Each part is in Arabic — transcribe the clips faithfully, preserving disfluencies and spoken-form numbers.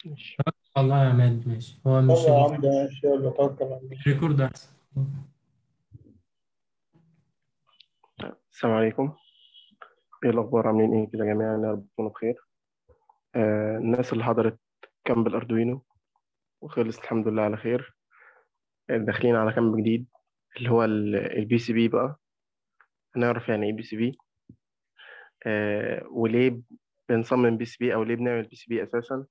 ماشي. والله يا عماد ماشي، هو مش يلا يا ال- عم، ماشي، يلا توكل على الله. الريكورد احسن. السلام عليكم. ايه الاخبار؟ عاملين ايه كده جميعا؟ يا رب تكونوا بخير. آه الناس اللي حضرت كامب الاردوينو وخلص الحمد لله على خير. آه، داخلين على كامب جديد اللي هو البي سي بي بقى. هنعرف يعني ايه بي سي بي، آه وليه بنصمم بي سي بي او ليه بنعمل بي سي بي اساسا.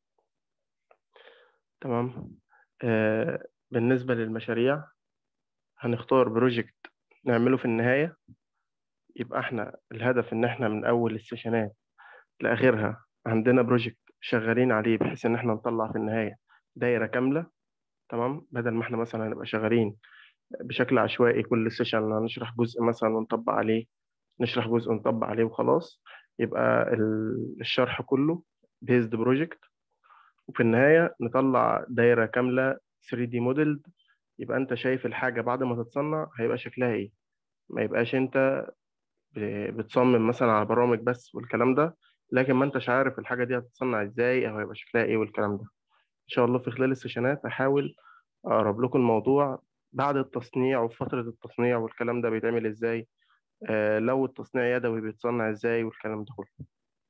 تمام. آه بالنسبة للمشاريع، هنختار بروجكت نعمله في النهاية. يبقى احنا الهدف ان احنا من اول السيشنات لآخرها عندنا بروجكت شغالين عليه، بحيث إن إحنا نطلع في النهاية دايرة كاملة. تمام، بدل ما إحنا مثلا هنبقى شغالين بشكل عشوائي كل سيشن هنشرح جزء مثلا ونطبق عليه، نشرح جزء ونطبق عليه وخلاص. يبقى ال- الشرح كله بيزد بروجكت، وفي النهاية نطلع دايرة كاملة ثري دي موديل. يبقى أنت شايف الحاجة بعد ما تتصنع هيبقى شكلها إيه. ما يبقاش أنت ب- بتصمم مثلا على برامج بس والكلام ده، لكن ما انتش عارف الحاجة دي هتتصنع ازاي او هيبقى شكلها ايه والكلام ده. ان شاء الله في خلال السيشنات هحاول اقرب لكم الموضوع بعد التصنيع وفي فترة التصنيع والكلام ده بيتعمل ازاي. آه لو التصنيع يدوي بيتصنع ازاي والكلام ده كله.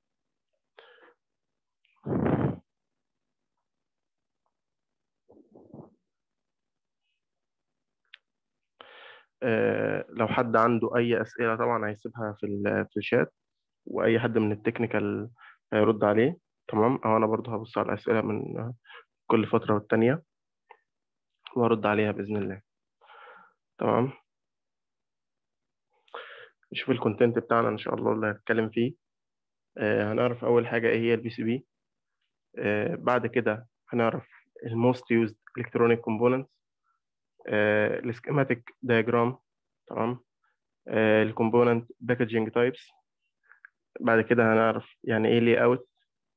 آه لو حد عنده اي اسئلة طبعا هيسيبها في ال- في الشات، واي حد من التكنيكال هيرد عليه. تمام، او انا برضه هبص على الاسئلة من كل فترة والتانية وارد عليها باذن الله. تمام. نشوف الكونتنت بتاعنا ان شاء الله اللي هنتكلم فيه. آه هنعرف اول حاجه ايه هي البي سي بي. آه بعد كده هنعرف الموست يوزد الكترونيك كومبوننتس، السكيماتيك دايجرام. تمام. الكومبوننت باكجينج تايبس. بعد كده هنعرف يعني ايه لي اوت.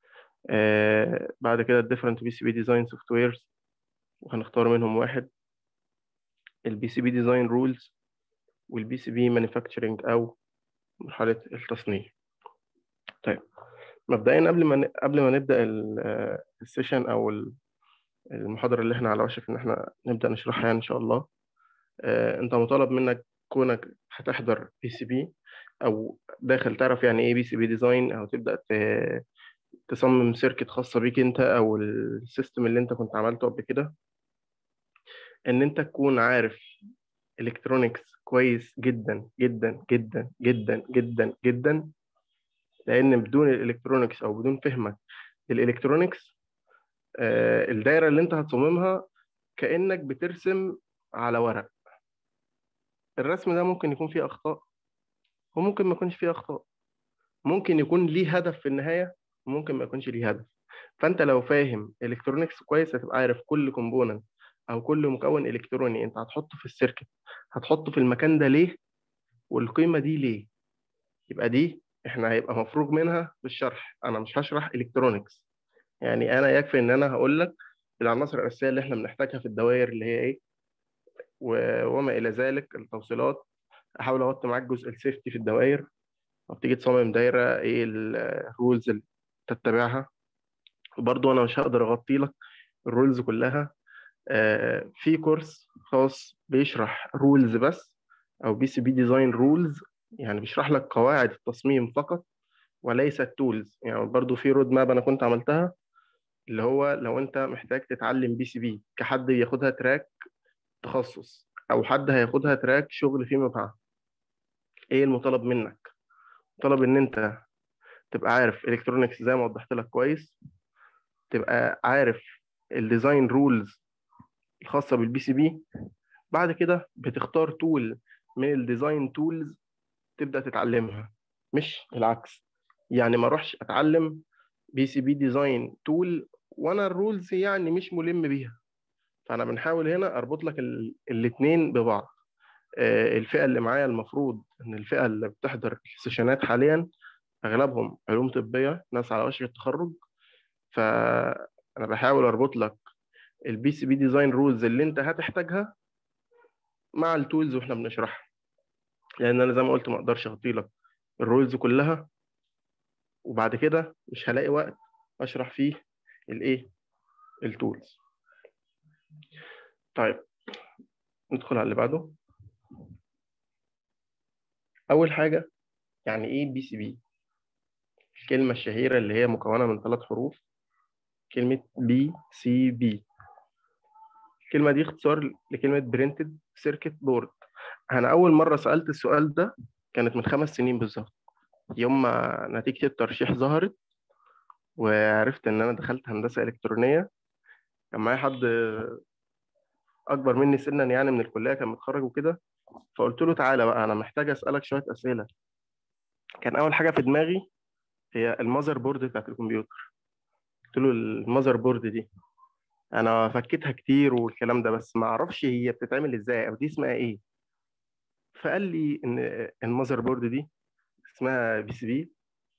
بعد كده الديفرنت بي سي بي ديزاين سوفت ويرز، وهنختار منهم واحد. البي سي بي ديزاين رولز، والبي سي بي مانيفاكتشرنج او مرحله التصنيع. طيب، مبدئيا قبل ما ن- قبل ما نبدا ال- آه، السيشن او المحاضرة اللي احنا على وشك ان احنا نبدأ نشرحها يعني ان شاء الله. آه، انت مطالب منك كونك هتحضر بي سي بي او داخل تعرف يعني ايه بي سي بي ديزاين، او تبدأ ت- تصمم سيركت خاصة بيك انت او السيستم اللي انت كنت عملته قبل كده. ان انت تكون عارف الكترونيكس كويس جدا جدا جدا جدا جدا جدا، لان بدون الالكترونيكس او بدون فهمك للالكترونيكس، آه، الدايرة اللي انت هتصممها كأنك بترسم على ورق. الرسم ده ممكن يكون فيه أخطاء وممكن ما يكونش فيه أخطاء، ممكن يكون ليه هدف في النهاية وممكن ما يكونش ليه هدف. فأنت لو فاهم إلكترونيكس كويس هتبقى عارف كل كومبوننت أو كل مكون إلكتروني أنت هتحطه في السيركت، هتحطه في المكان ده ليه، والقيمة دي ليه. يبقى دي إحنا هيبقى مفروغ منها بالشرح. أنا مش هشرح إلكترونيكس، يعني أنا يكفي إن أنا هقول لك العناصر الأساسية اللي إحنا بنحتاجها في الدوائر اللي هي إيه و- وما إلى ذلك التوصيلات. أحاول أغطي معاك جزء السيفتي في الدوائر، وبتيجي تصمم دايرة ايه الرولز اللي تتبعها. وبرضو انا مش هقدر اغطي لك الرولز كلها. آه، في كورس خاص بيشرح رولز بس، او بي سي بي ديزاين رولز، يعني بيشرح لك قواعد التصميم فقط وليس التولز. يعني برضو في رود ماب انا كنت عملتها، اللي هو لو انت محتاج تتعلم بي سي بي كحد بياخدها تراك تخصص او حد هياخدها تراك شغل فيما بعد، ايه المطالب منك؟ طلب ان انت تبقى عارف الكترونكس زي ما وضحت لك كويس، تبقى عارف الديزاين رولز الخاصة بالبي سي بي. بعد كده بتختار تول من الديزاين تولز تبدأ تتعلمها، مش العكس. يعني ما اروحش اتعلم بي سي بي ديزاين تول وانا الرولز يعني مش ملم بيها. فانا بنحاول هنا اربط لك ال- الاتنين ببعض. آه، الفئة اللي معايا المفروض ان الفئة اللي بتحضر السيشنات حاليا اغلبهم علوم طبية، ناس على وشك التخرج. فانا بحاول اربط لك البي سي بي ديزاين رولز اللي انت هتحتاجها مع التولز واحنا بنشرحها، لان انا زي ما قلت ما اقدرش اغطي لك الرولز كلها، وبعد كده مش هلاقي وقت اشرح فيه الايه التولز. طيب ندخل على اللي بعده. اول حاجه يعني ايه بي سي بي؟ الكلمه الشهيره اللي هي مكونه من ثلاث حروف، كلمه بي سي بي. الكلمه دي اختصار لكلمه برينتد سيركت بورد. انا اول مره سالت السؤال ده كانت من خمس سنين بالظبط، يوم ما نتيجه الترشيح ظهرت وعرفت ان انا دخلت هندسه الكترونيه. كان معايا حد اكبر مني سنا يعني من الكليه، كان متخرج وكده، فقلت له تعالى بقى انا محتاج اسالك شويه اسئله. كان اول حاجه في دماغي هي المذر بورد بتاعت الكمبيوتر. قلت له المذر بورد دي انا فكيتها كتير والكلام ده، بس ما اعرفش هي بتتعمل ازاي او دي اسمها ايه. فقال لي ان المذر بورد دي اسمها بي سي بي،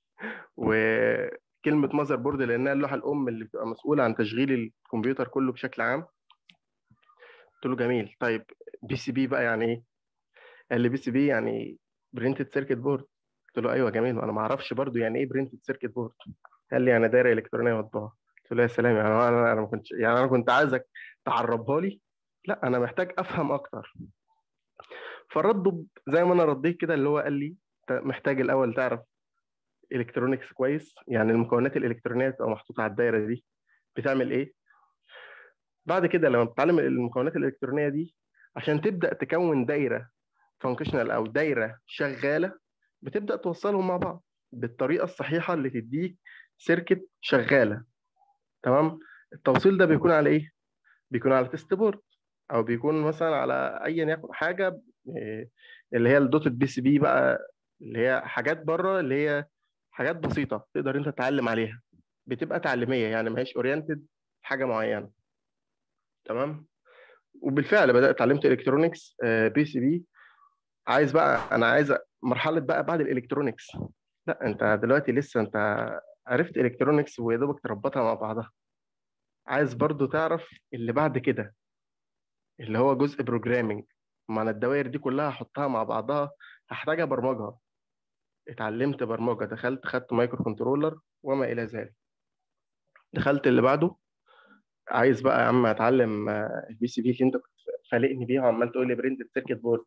وكلمه مذر بورد لانها اللوحه الام اللي بتبقى مسؤوله عن تشغيل الكمبيوتر كله بشكل عام. قلت له جميل، طيب بي سي بي بقى يعني ايه؟ قال لي بي سي بي يعني برينتد سيركت بورد. قلت له ايوه جميل، انا ما اعرفش برضو يعني ايه برينتد سيركت بورد. قال لي يعني دايره الكترونيه مطبوعه. قلت له يا سلام، يعني انا انا ما كنتش يعني انا كنت عايزك تعربها لي، لا انا محتاج افهم اكتر. فرد زي ما انا رديت كده، اللي هو قال لي انت محتاج الاول تعرف الكترونكس كويس، يعني المكونات الالكترونيه اللي بتبقى محطوطه على الدايره دي بتعمل ايه. بعد كده لما بتتعلم المكونات الالكترونيه دي عشان تبدا تكون دايره فانكشنال او دايره شغاله، بتبدا توصلهم مع بعض بالطريقه الصحيحه اللي تديك سيركت شغاله. تمام. التوصيل ده بيكون على ايه؟ بيكون على تيست بورد، او بيكون مثلا على ايا يكن حاجه إيه، اللي هي الدوتد بي سي بي بقى، اللي هي حاجات بره، اللي هي حاجات بسيطه تقدر انت تتعلم عليها، بتبقى تعليميه يعني ما هيش اورينتد حاجه معينه. تمام. وبالفعل بدات اتعلمت الكترونكس بي سي بي. عايز بقى انا عايز مرحله بقى بعد الالكترونكس. لا انت دلوقتي لسه انت عرفت الكترونكس ويا دوبك تربطها مع بعضها، عايز برضو تعرف اللي بعد كده اللي هو جزء بروجرامنج. ما انا الدوائر دي كلها احطها مع بعضها هحتاج ابرمجها. اتعلمت برمجه، دخلت خدت مايكرو كنترولر وما الى ذلك. دخلت اللي بعده، عايز بقى يا عم اتعلم البي سي بي اللي انت كنت فالقني بيها وعمال تقول لي برنت سيركت بورد.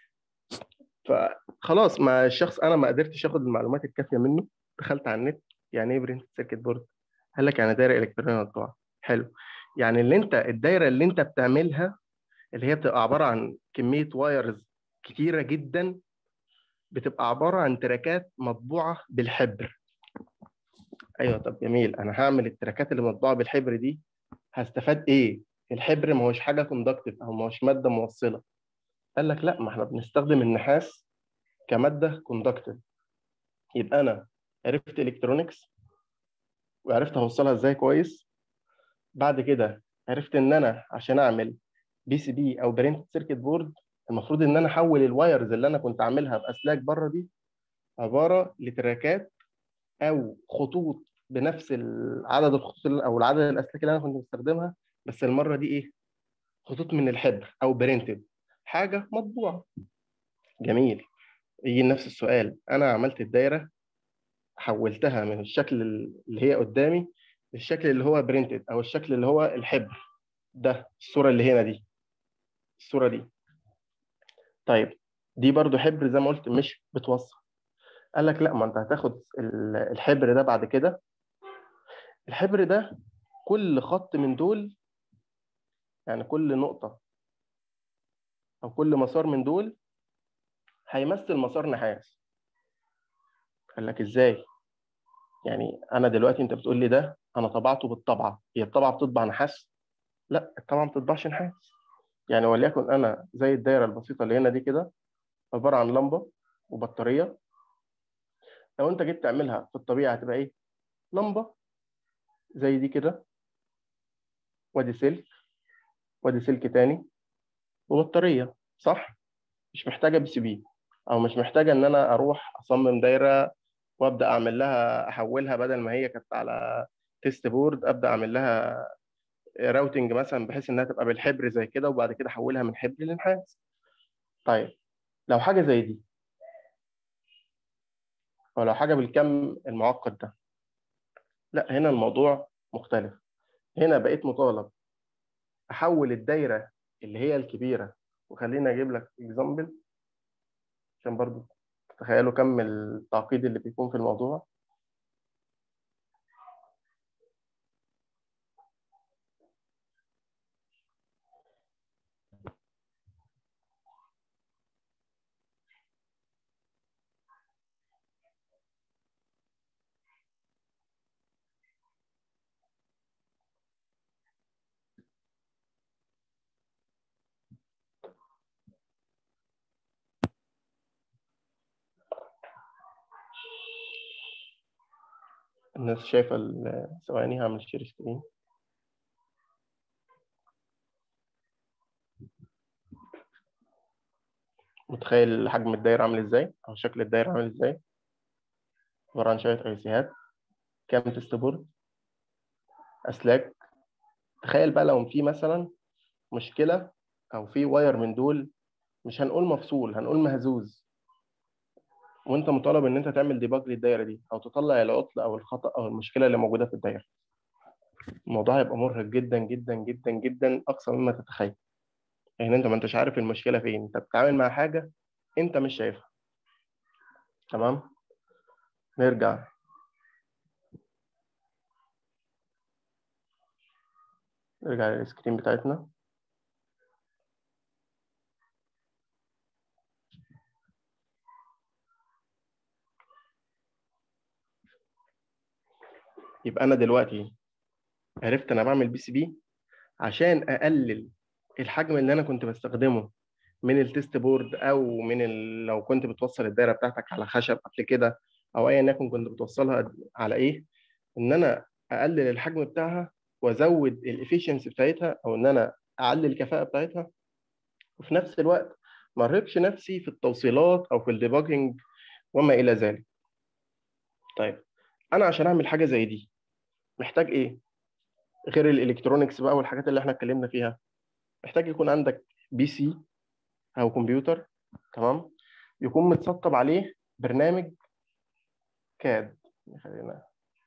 فخلاص ما الشخص انا ما قدرتش اخد المعلومات الكافيه منه. دخلت على النت، يعني ايه برنت سيركت بورد؟ قال لك يعني دايره الكترونيه مطبوعه. حلو. يعني اللي انت الدايره اللي انت بتعملها اللي هي بتبقى عباره عن كميه وايرز كتيره جدا، بتبقى عباره عن تراكات مطبوعه بالحبر. ايوه طب جميل، انا هعمل التراكات اللي مطبوعه بالحبر دي هستفاد ايه؟ الحبر ما هوش حاجه كوندكتيف او ما هوش ماده موصله. قال لك لا، ما احنا بنستخدم النحاس كماده كوندكتيف. يبقى انا عرفت الكترونكس وعرفت اوصلها ازاي كويس. بعد كده عرفت ان انا عشان اعمل بي سي بي او برنت سيركت بورد المفروض ان انا احول الوايرز اللي انا كنت عاملها باسلاك بره دي عباره لتراكات او خطوط بنفس عدد الخطوط او العدد الاسلاك اللي انا كنت بستخدمها، بس المره دي ايه؟ خطوط من الحبر او برنتد، حاجه مطبوعه. جميل. يجي نفس السؤال، انا عملت الدايره حولتها من الشكل اللي هي قدامي للشكل اللي هو برنتد او الشكل اللي هو الحبر ده، الصوره اللي هنا دي، الصوره دي. طيب دي برضو حبر زي ما قلت مش بتوصل. قال لك لا، ما انت هتاخد الحبر ده بعد كده، الحبر ده كل خط من دول، يعني كل نقطة أو كل مسار من دول هيمثل مسار نحاس. قال لك إزاي؟ يعني أنا دلوقتي أنت بتقول لي ده أنا طبعته بالطبعة، هي الطبعة بتطبع نحاس؟ لا الطبعة ما بتطبعش نحاس. يعني وليكن أنا زي الدايرة البسيطة اللي هنا دي كده عبارة عن لمبة وبطارية. لو أنت جيت تعملها في الطبيعة هتبقى إيه؟ لمبة زي دي كده، وادي سلك، وادي سلك تاني، وبطارية، صح؟ مش محتاجة بي سي بي، أو مش محتاجة إن أنا أروح أصمم دايرة وابدا اعمل لها احولها بدل ما هي كانت على تيست بورد، ابدا اعمل لها راوتنج مثلا بحيث انها تبقى بالحبر زي كده وبعد كده احولها من حبر لنحاس. طيب لو حاجه زي دي، او لو حاجه بالكم المعقد ده، لا هنا الموضوع مختلف. هنا بقيت مطالب احول الدايره اللي هي الكبيره، وخليني اجيب لك اكزامبل عشان برضو تخيلوا كم التعقيد اللي بيكون في الموضوع. الناس شايفه ال- ثواني هعمل شير سكرين. متخيل حجم الدايره عامل ازاي او شكل الدايره عامل ازاي؟ عباره عن شويه ايسيهات، كام تيست بورد، اسلاك. تخيل بقى لو في مثلا مشكله او في واير من دول، مش هنقول مفصول، هنقول مهزوز، وانت مطالب ان انت تعمل ديباج للدايره دي او تطلع العطل او الخطا او المشكله اللي موجوده في الدايره. الموضوع هيبقى مرهق جدا جدا جدا جدا، اقصى مما تتخيل. يعني انت ما انتش عارف المشكله فين، انت بتتعامل مع حاجه انت مش شايفها. تمام. نرجع. نرجع للسكرين بتاعتنا. يبقى انا دلوقتي عرفت انا بعمل بي سي بي عشان اقلل الحجم اللي انا كنت بستخدمه من التست بورد، او من ال... لو كنت بتوصل الدايره بتاعتك على خشب قبل كده، او ايا يكن كنت بتوصلها على ايه، ان انا اقلل الحجم بتاعها وازود الافيشنسي بتاعتها، او ان انا اعلي الكفاءه بتاعتها، وفي نفس الوقت ما ارهقش نفسي في التوصيلات او في الديباجنج وما الى ذلك. طيب انا عشان اعمل حاجه زي دي محتاج ايه غير الالكترونكس بقى والحاجات اللي احنا اتكلمنا فيها؟ محتاج يكون عندك بي سي او كمبيوتر، تمام، يكون متسطب عليه برنامج كاد. خلينا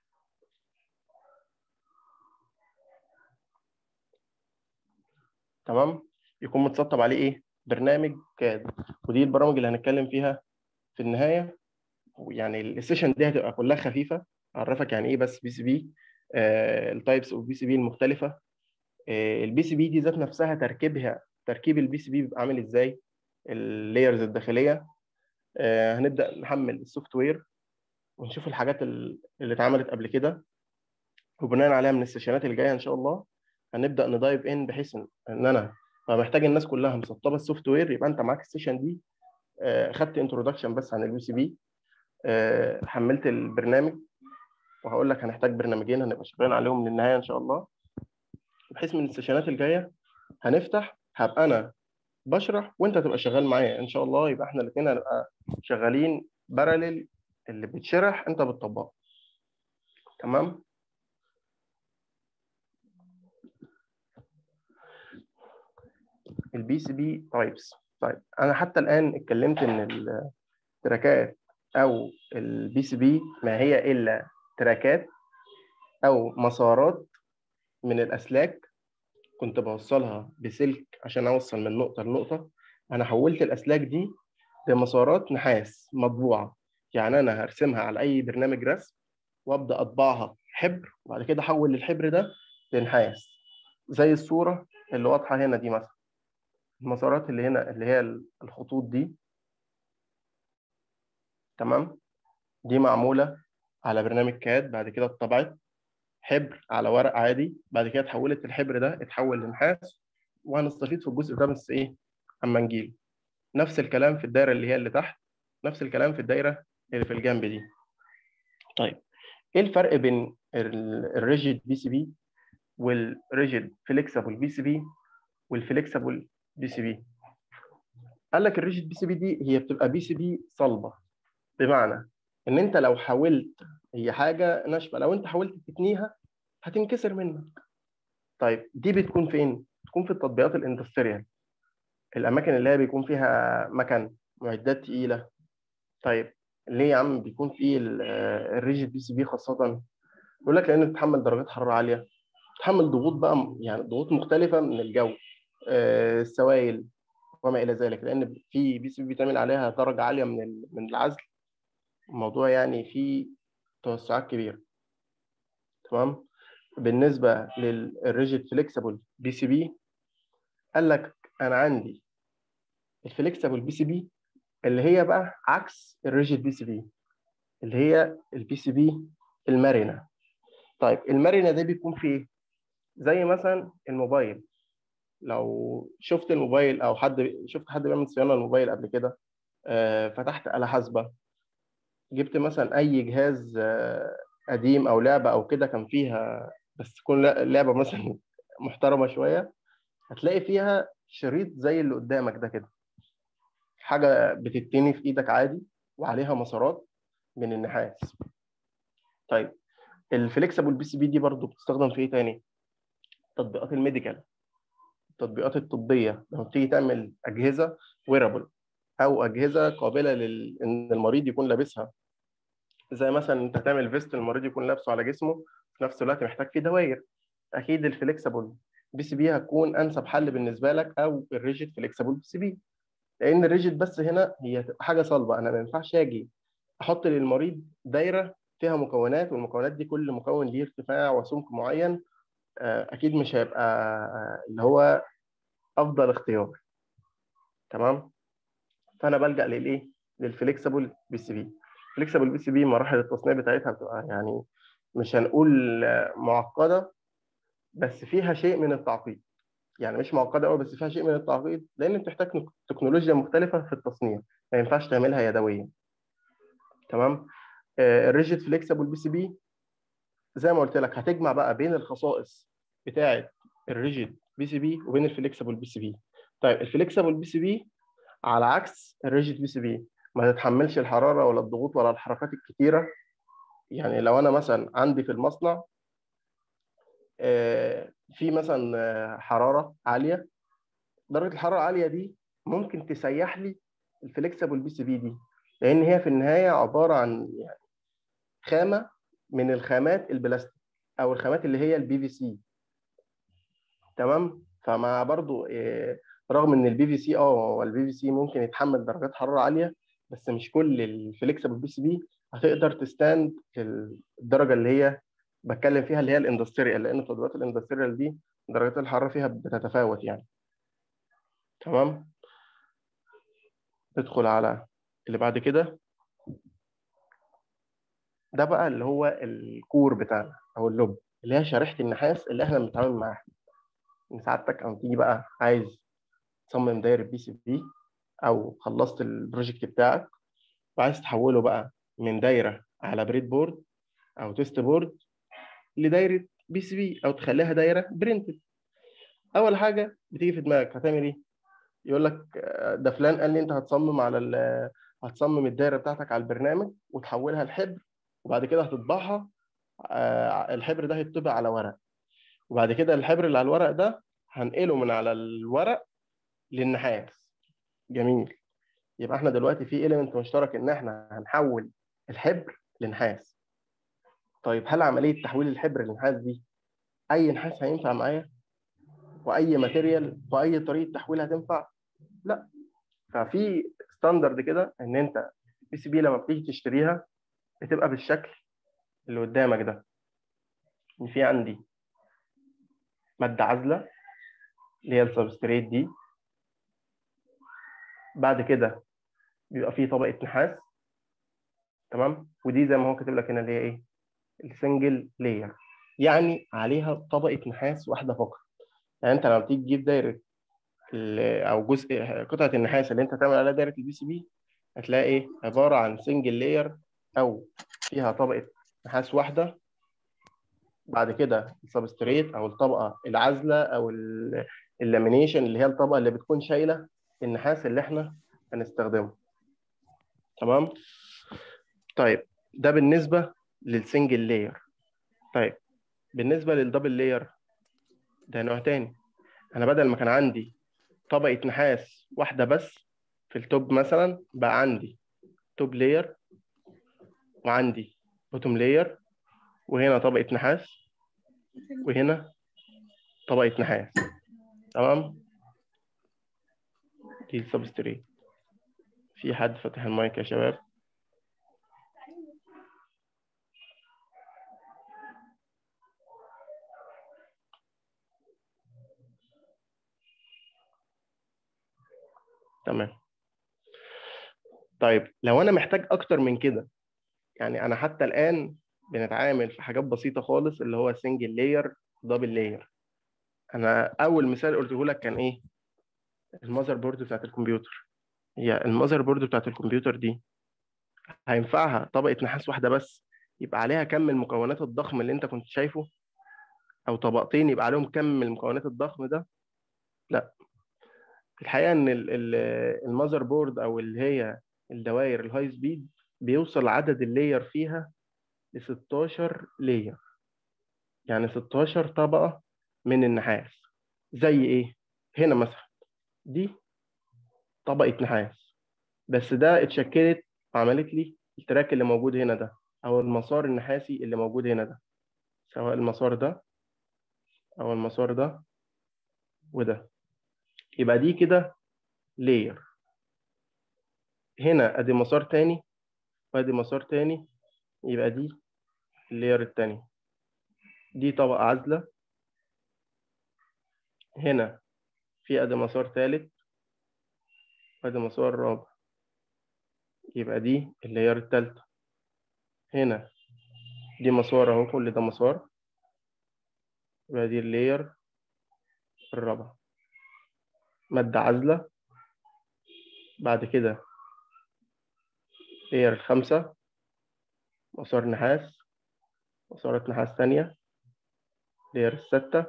تمام، يكون متسطب عليه ايه؟ برنامج كاد. ودي البرامج اللي هنتكلم فيها في النهايه. يعني السيشن دي هتبقى كلها خفيفه، اعرفك يعني ايه بس بي سي بي، التايبس اوف بي سي بي المختلفه، البي سي بي دي ذات نفسها تركيبها، تركيب البي سي بي بيبقى عامل ازاي، اللايرز الداخليه. آه، هنبدا نحمل السوفت وير ونشوف الحاجات ال- اللي اتعملت قبل كده، وبناء عليها من السيشنات اللي جايه ان شاء الله هنبدا ندايف ان، بحيث ان إن انا محتاج الناس كلها مسطبه السوفت وير. يبقى انت معاك السيشن دي آه، خدت انتروداكشن بس عن البي سي بي، حملت البرنامج، وهقول لك هنحتاج برنامجين هنبقى شغالين عليهم للنهايه ان شاء الله، بحيث من السيشنات الجايه هنفتح هبقى انا بشرح وانت تبقى شغال معايا ان شاء الله. يبقى احنا الاثنين هنبقى شغالين باراليل، اللي بتشرح انت بتطبقه. تمام. البي سي بي تايبس. طيب انا حتى الان اتكلمت ان التراكات او البي سي بي ما هي الا تراكات او مسارات من الاسلاك كنت بوصلها بسلك عشان اوصل من نقطه لنقطه. انا حولت الاسلاك دي لمسارات نحاس مطبوعه، يعني انا هرسمها على اي برنامج رسم وابدا اطبعها حبر، وبعد كده احول الحبر ده لنحاس، زي الصوره اللي واضحه هنا دي مثلا. المسارات اللي هنا اللي هي الخطوط دي، تمام، دي معموله على برنامج كاد، بعد كده اتطبعت حبر على ورق عادي، بعد كده اتحولت الحبر ده اتحول لنحاس، وهنستفيد في الجزء ده بس ايه اما نجيله. نفس الكلام في الدايره اللي هي اللي تحت، نفس الكلام في الدايره اللي في الجنب دي. طيب ايه الفرق بين الريجيد بي سي بي والريجيد فليكسبل بي سي بي والفليكسبل بي سي بي؟ قال لك الريجيد بي سي بي دي هي بتبقى بي سي بي صلبه، بمعنى ان انت لو حاولت، هي حاجه ناشفه، لو انت حاولت تتنيها هتنكسر منك. طيب دي بتكون فين؟ بتكون في التطبيقات الاندستريال، الاماكن اللي هي بيكون فيها مكن معدات تقيله. طيب ليه يا عم بيكون في الريجيد بي سي بي خاصه؟ يقول لك لان بتتحمل درجات حراره عاليه، تحمل ضغوط بقى، يعني ضغوط مختلفه من الجو، آه، السوائل وما الى ذلك، لان في بي سي بي بيتعمل عليها درجه عاليه من ال- من العزل. الموضوع يعني فيه توسعات كبيره. تمام. بالنسبه للريجيد فليكسبل بي سي بي، قال لك انا عندي الفليكسبل بي سي بي اللي هي بقى عكس الريجيد بي سي بي، اللي هي البي سي بي المرنه. طيب المرنه دي بيكون في ايه؟ زي مثلا الموبايل. لو شفت الموبايل او حد شفت حد بيعمل صيانه للموبايل قبل كده، آه، فتحت آلة حاسبه، جبت مثلا اي جهاز آه، قديم او لعبه او كده كان فيها، بس تكون لعبه مثلا محترمه شويه، هتلاقي فيها شريط زي اللي قدامك ده كده، حاجه بتتني في ايدك عادي وعليها مسارات من النحاس. طيب الفليكسبل بي سي بي دي برضو بتستخدم في ايه تاني؟ تطبيقات الميديكال، التطبيقات الطبيه، لما بتيجي تعمل اجهزه ويرابل او اجهزه قابله لل... ان المريض يكون لابسها، زي مثلا انت تعمل فيست المريض يكون لابسه على جسمه، في نفس الوقت محتاج فيه دواير. اكيد الفليكسبل بي سي بي هتكون انسب حل بالنسبه لك، او الريجيد فليكسبل بي سي بي، لان الريجيد بس هنا هي حاجه صلبه، انا ما ينفعش اجي احط للمريض دايره فيها مكونات، والمكونات دي كل مكون ليه ارتفاع وسمك معين، اكيد مش هيبقى اللي هو افضل اختيار. تمام. فانا بلجأ للايه؟ للفليكسبل بي سي بي. فليكسبل بي سي بي مراحل التصنيع بتاعتها بتبقى يعني مش هنقول معقده، بس فيها شيء من التعقيد. يعني مش معقده قوي بس فيها شيء من التعقيد، لان بتحتاج تكنولوجيا مختلفه في التصنيع، ما ينفعش تعملها يدويا. تمام. الريجيد فليكسبل بي سي بي زي ما قلت لك هتجمع بقى بين الخصائص بتاعه الريجيد بي سي بي وبين الفليكسبل بي سي بي. طيب الفليكسبل بي سي بي على عكس الريجيد بي سي بي ما تتحملش الحراره ولا الضغوط ولا الحركات الكتيره. يعني لو انا مثلا عندي في المصنع في مثلا حراره عاليه، درجه الحراره العاليه دي ممكن تسيح لي الفليكسبل بي سي بي دي، لان هي في النهايه عباره عن يعني خامه من الخامات البلاستيك او الخامات اللي هي البي في سي. تمام. فمع برضو إيه، رغم ان البي في سي اه والبي في سي ممكن يتحمل درجات حراره عاليه، بس مش كل الفليكسبل بي سي بي هتقدر تستاند الدرجه اللي هي بتكلم فيها، اللي هي الاندستريال، لان تطبيقات الاندستريال دي درجات الحراره فيها بتتفاوت يعني. تمام. ندخل على اللي بعد كده. ده بقى اللي هو الكور بتاعنا او اللب، اللي هي شريحه النحاس اللي احنا بنتعامل معاها. ان سعادتك او تيجي بقى عايز تصمم دايره بي سي بي، او خلصت البروجكت بتاعك وعايز تحوله بقى من دايره على بريد بورد او تيست بورد لدايره بي سي بي، او تخليها دايره برنتد. اول حاجه بتيجي في دماغك هتعمل ايه؟ يقول لك ده فلان قال لي انت هتصمم على ال هتصمم الدايره بتاعتك على البرنامج وتحولها لحبر، وبعد كده هتطبعها. الحبر ده هيطبع على ورق، وبعد كده الحبر اللي على الورق ده هنقله من على الورق للنحاس. جميل. يبقى احنا دلوقتي في إيليمنت مشترك ان احنا هنحول الحبر لنحاس. طيب هل عمليه تحويل الحبر للنحاس دي اي نحاس هينفع معايا، واي ماتيريال واي طريقه تحويل هتنفع؟ لا. ففي ستاندرد كده ان انت البي سي بي لما بتيجي تشتريها بتبقى بالشكل اللي قدامك ده، ان في عندي ماده عازله اللي هي السبستريت دي، بعد كده بيبقى فيه طبقه نحاس. تمام. ودي زي ما هو كاتب لك هنا اللي هي ايه؟ السنجل لاير، يعني عليها طبقه نحاس واحده فقط. يعني انت لما بتيجي تجيب دايره او جزء قطعه النحاس اللي انت تعمل عليها دايره البي سي بي، هتلاقي ايه؟ عباره عن سنجل لاير، او فيها طبقه نحاس واحده. بعد كده السبستريت او الطبقه العازله او اللامينيشن اللي هي الطبقه اللي بتكون شايله النحاس اللي احنا هنستخدمه. تمام. طيب ده بالنسبه للسنجل لاير. طيب بالنسبه للدبل لاير ده نوع تاني. انا بدل ما كان عندي طبقه نحاس واحده بس في التوب مثلا، بقى عندي توب لاير وعندي بوتوم لاير، وهنا طبقه نحاس وهنا طبقه نحاس. تمام، دي السبستريت. في حد فتح المايك يا شباب؟ تمام. طيب لو انا محتاج اكتر من كده، يعني انا حتى الان بنتعامل في حاجات بسيطه خالص، اللي هو سنجل لاير دبل لاير. انا اول مثال قلته لك كان ايه؟ المذر بورد بتاعت الكمبيوتر. هي المذر بورد بتاعت الكمبيوتر دي هينفعها طبقه نحاس واحده بس يبقى عليها كم المكونات الضخم اللي انت كنت شايفه، او طبقتين يبقى عليهم كم المكونات الضخم ده؟ لا. الحقيقه ان ال- ال- المذر بورد او اللي هي الدوائر الهاي سبيد بيوصل عدد اللاير فيها ل ستاشر لاير، يعني ستاشر طبقه من النحاس. زي ايه؟ هنا مثلا دي طبقه نحاس، بس ده اتشكلت وعملت لي التراك اللي موجود هنا ده، او المسار النحاسي اللي موجود هنا ده، سواء المسار ده او المسار ده وده. يبقى دي كده لاير. هنا ادي مسار تاني وادي مسار تاني، يبقى دي اللاير التانية. دي طبقة عازلة. هنا في ادي مسار تالت وادي مسار رابع، يبقى دي اللاير التالتة. هنا دي مسار اهو، كل ده مسار، يبقى دي اللاير الرابعة. مادة عازلة. بعد كده لاير الخمسة، مسار نحاس، مسارات نحاس تانية. لاير الستة،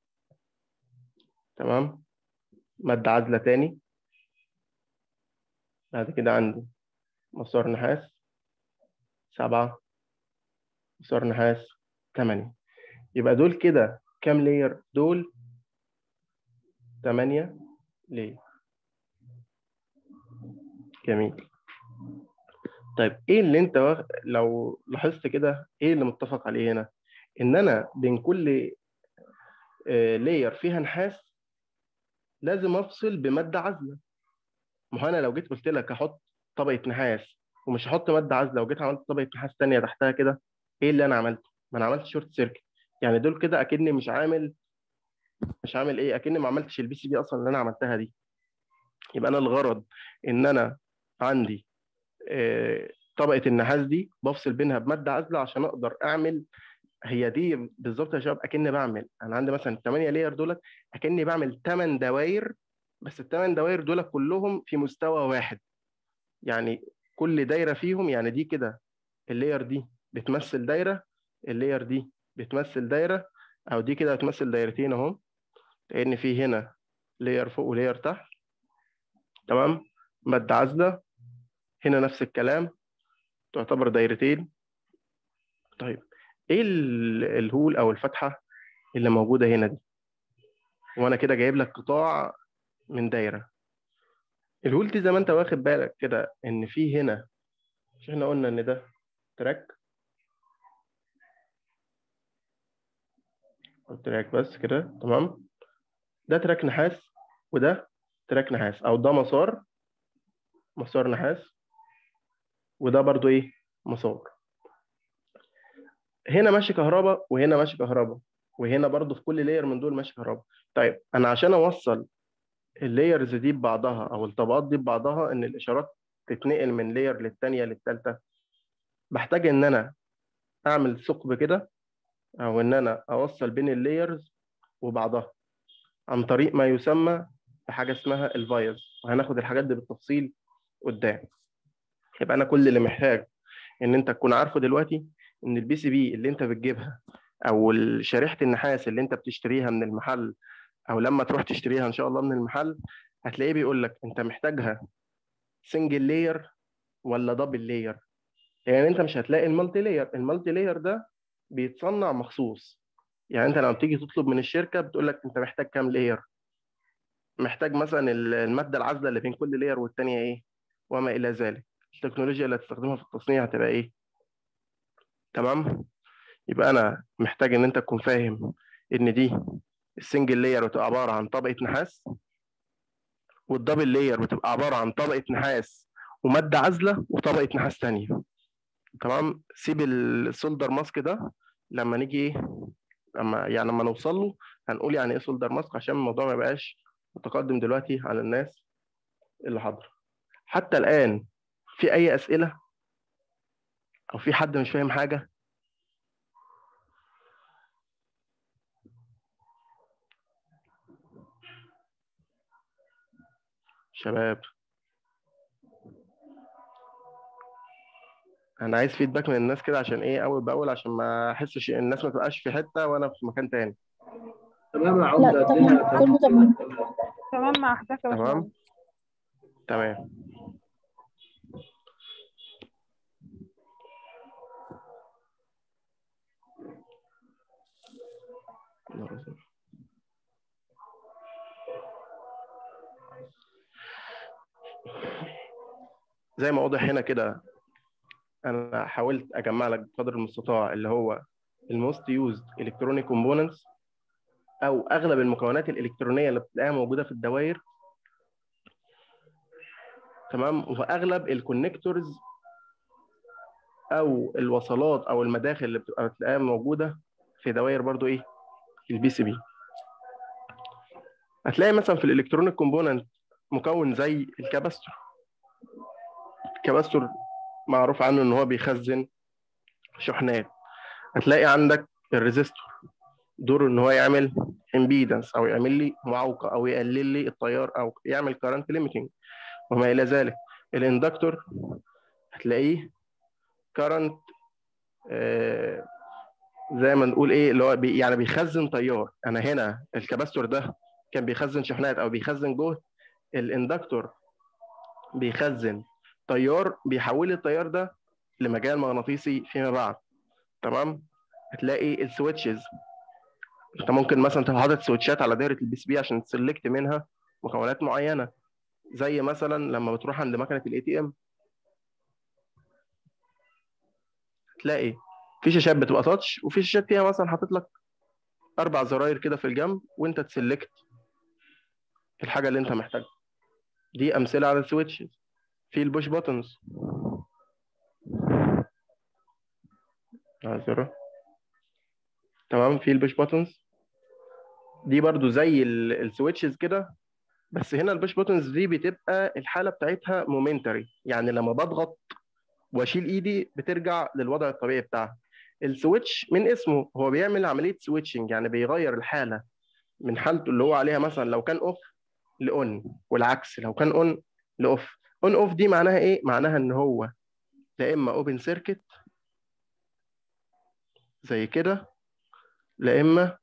تمام، مادة عازلة تاني. بعد كده عندي مسار نحاس سبعة، مسار نحاس تمانية. يبقى دول كده كام لاير؟ دول تمانية لاير. جميل. طيب ايه اللي انت واخ- لو لاحظت كده ايه اللي متفق عليه هنا؟ ان انا بين كل لاير فيها نحاس لازم افصل بماده عازله. ما هو انا لو جيت قلت لك احط طبقه نحاس ومش هحط ماده عازله، وجيت عملت طبقه نحاس تانية تحتها كده، ايه اللي انا عملته؟ ما انا عملت شورت سيركت. يعني دول كده اكني مش عامل مش عامل ايه، اكني ما عملتش البي سي بي اصلا اللي انا عملتها دي. يبقى انا الغرض ان انا عندي آه، طبقه النحاس دي بفصل بينها بماده عازله عشان اقدر اعمل. هي دي بالظبط يا شباب، اكني بعمل، انا عندي مثلا ثمانية لاير دولت، اكني بعمل ثمانية دوائر، بس الثمان دوائر دول كلهم في مستوى واحد. يعني كل دايره فيهم، يعني دي كده اللاير دي بتمثل دايره، اللاير دي بتمثل دايره، او دي كده بتمثل دايرتين اهو، لان في هنا لاير فوق ولاير تحت. تمام. ماده عازله هنا نفس الكلام، تعتبر دايرتين. طيب ايه ال- الهول او الفتحه اللي موجوده هنا دي؟ وانا كده جايب لك قطاع من دايره. الهول دي زي ما انت واخد بالك كده ان في هنا، مش احنا قلنا ان ده تراك او تراك بس كده؟ تمام. ده تراك نحاس وده تراك نحاس، او ده مسار مسار نحاس، وده برضو ايه؟ مسار. هنا ماشي كهرباء وهنا ماشي كهرباء، وهنا برضو في كل لاير من دول ماشي كهرباء. طيب انا عشان اوصل اللايرز دي ببعضها او الطبقات دي ببعضها، ان الاشارات تتنقل من لاير للتانية للتالتة، بحتاج ان انا اعمل ثقب كده، او ان انا اوصل بين اللايرز وبعضها عن طريق ما يسمى بحاجه اسمها الفايز، وهناخد الحاجات دي بالتفصيل قدام. يبقى انا كل اللي محتاج ان انت تكون عارفه دلوقتي ان البي سي بي اللي انت بتجيبها، او شريحه النحاس اللي انت بتشتريها من المحل، او لما تروح تشتريها ان شاء الله من المحل، هتلاقيه بيقول لك انت محتاجها سنجل لاير ولا دبل لاير. يعني انت مش هتلاقي المالتي لاير. المالتي لاير ده بيتصنع مخصوص. يعني انت لما بتيجي تطلب من الشركه بتقول لك انت محتاج كام لاير، محتاج مثلا الماده العازله اللي بين كل لاير والتانيه ايه، وما الى ذلك. التكنولوجيا اللي هتستخدمها في التصنيع هتبقى ايه. تمام. يبقى انا محتاج ان انت تكون فاهم ان دي السنجل لاير بتبقى عباره عن طبقه نحاس، والدبل لاير بتبقى عباره عن طبقه نحاس وماده عازله وطبقه نحاس ثانيه. تمام. سيب السولدر ماسك ده لما نيجي ايه، لما يعني لما نوصل له هنقول يعني ايه سولدر ماسك، عشان الموضوع ما يبقاش متقدم دلوقتي على الناس اللي حاضره. حتى الان في اي اسئله او في حد مش فاهم حاجه؟ شباب انا عايز فيدباك من الناس كده، عشان ايه اول باول، عشان ما احسش الناس ما تبقاش في حته وانا في مكان تاني. تمام يا عمده، الدنيا كله تمام. تمام مع حضرتك يا تمام باشمهندس. تمام. زي ما واضح هنا كده، انا حاولت اجمع لك بقدر المستطاع اللي هو الموست يوزد الكترونيك كومبوننتس، او اغلب المكونات الالكترونيه اللي بتلاقيها موجوده في الدوائر. تمام. واغلب الكونكتورز او الوصلات او المداخل اللي بتبقى بتلاقيها موجوده في دوائر برضو ايه البي سي بي. هتلاقي مثلا في الالكترونيك كومبوننت مكون زي الكاباستور. الكاباستور معروف عنه ان هو بيخزن شحنات. هتلاقي عندك الريزيستور، دوره ان هو يعمل امبيدنس او يعمل لي معوقه او يقلل لي التيار او يعمل كارنت ليميتنج وما الى ذلك. الاندكتور هتلاقيه كارنت، آه زي ما نقول ايه اللي هو بي يعني بيخزن تيار. انا هنا الكاباستور ده كان بيخزن شحنات او بيخزن جهد، الاندكتور بيخزن تيار بيحول التيار ده لمجال مغناطيسي فيما بعد. تمام. هتلاقي السويتشز، انت ممكن مثلا تبقى حاطط سويتشات على دايره البي سي بي عشان تسلكت منها مكونات معينه، زي مثلا لما بتروح عند مكنه الاي تي ام تلاقي في شاشات بتبقى تاتش، وفي شاشات فيها مثلا حاطط لك اربع زراير كده في الجنب وانت تسلكت الحاجه اللي انت محتاجها. دي امثله على السويتشز. في البوش بوتنز، تمام. في البوش بوتنز دي برضو زي السويتشز كده، بس هنا البوش بوتنز دي بتبقى الحاله بتاعتها مومنتري، يعني لما بضغط واشيل ايدي بترجع للوضع الطبيعي بتاعها. السويتش من اسمه هو بيعمل عمليه سويتشنج، يعني بيغير الحاله من حالته اللي هو عليها مثلا لو كان اوف لاون، والعكس لو كان اون لاوف. اون اوف دي معناها ايه؟ معناها ان هو لا اما اوبن سيركت زي كده، لا اما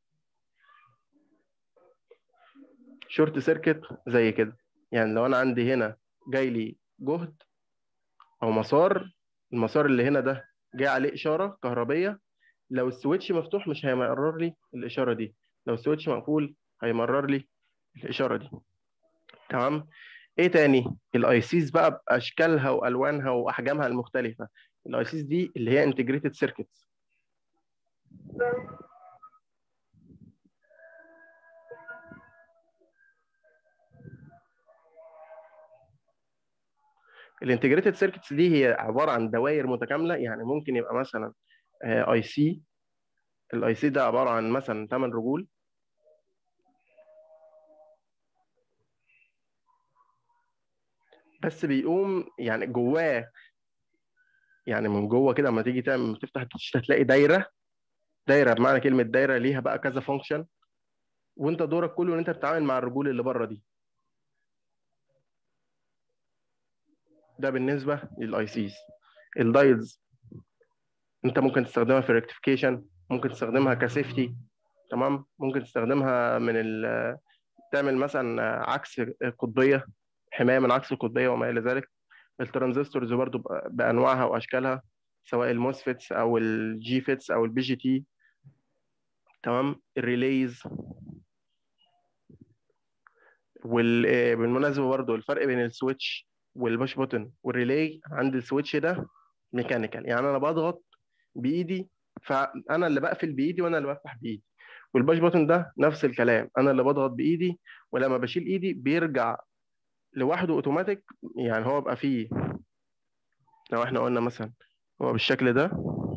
شورت سيركت زي كده. يعني لو انا عندي هنا جاي لي جهد او مسار، المسار اللي هنا ده جاي عليه اشاره كهربيه، لو السويتش مفتوح مش هيمرر لي الاشاره دي، لو السويتش مقفول هيمرر لي الاشاره دي. تمام. ايه تاني؟ الاي سيز بقى باشكالها والوانها واحجامها المختلفه. الاي سيز دي اللي هي انتجريتد سيركتس. الانتجريتد سيركتس دي هي عباره عن دوائر متكامله، يعني ممكن يبقى مثلا اي سي، الاي سي ده عباره عن مثلا ثمانية رجول، بس بيقوم يعني جواه، يعني من جوه كده لما تيجي تعمل تفتح التشتيت هتلاقي دايره. دايره بمعنى كلمه دايره ليها بقى كذا فانكشن، وانت دورك كله ان انت تتعامل مع الرجول اللي بره دي. ده بالنسبه للاي سيز. الدايلز انت ممكن تستخدمها في الريكتيفيكيشن، ممكن تستخدمها كسيفتي. تمام. ممكن تستخدمها من ال تعمل مثلا عكس القطبيه، حمايه من عكس القطبيه وما الى ذلك. الترانزستورز برضو بانواعها واشكالها، سواء الموسفيتس او الجي فيتس او البي جي تي. تمام. الريليز، وبالمناسبه برضو الفرق بين السويتش والبوش بوتن والريلي، عند السويتش ده ميكانيكال، يعني انا بضغط بايدي، فانا اللي بقفل بايدي وانا اللي بفتح بايدي. والباش بوتن ده نفس الكلام، انا اللي بضغط بايدي، ولما بشيل ايدي بيرجع لوحده اوتوماتيك. يعني هو بقى فيه، لو احنا قلنا مثلا هو بالشكل ده،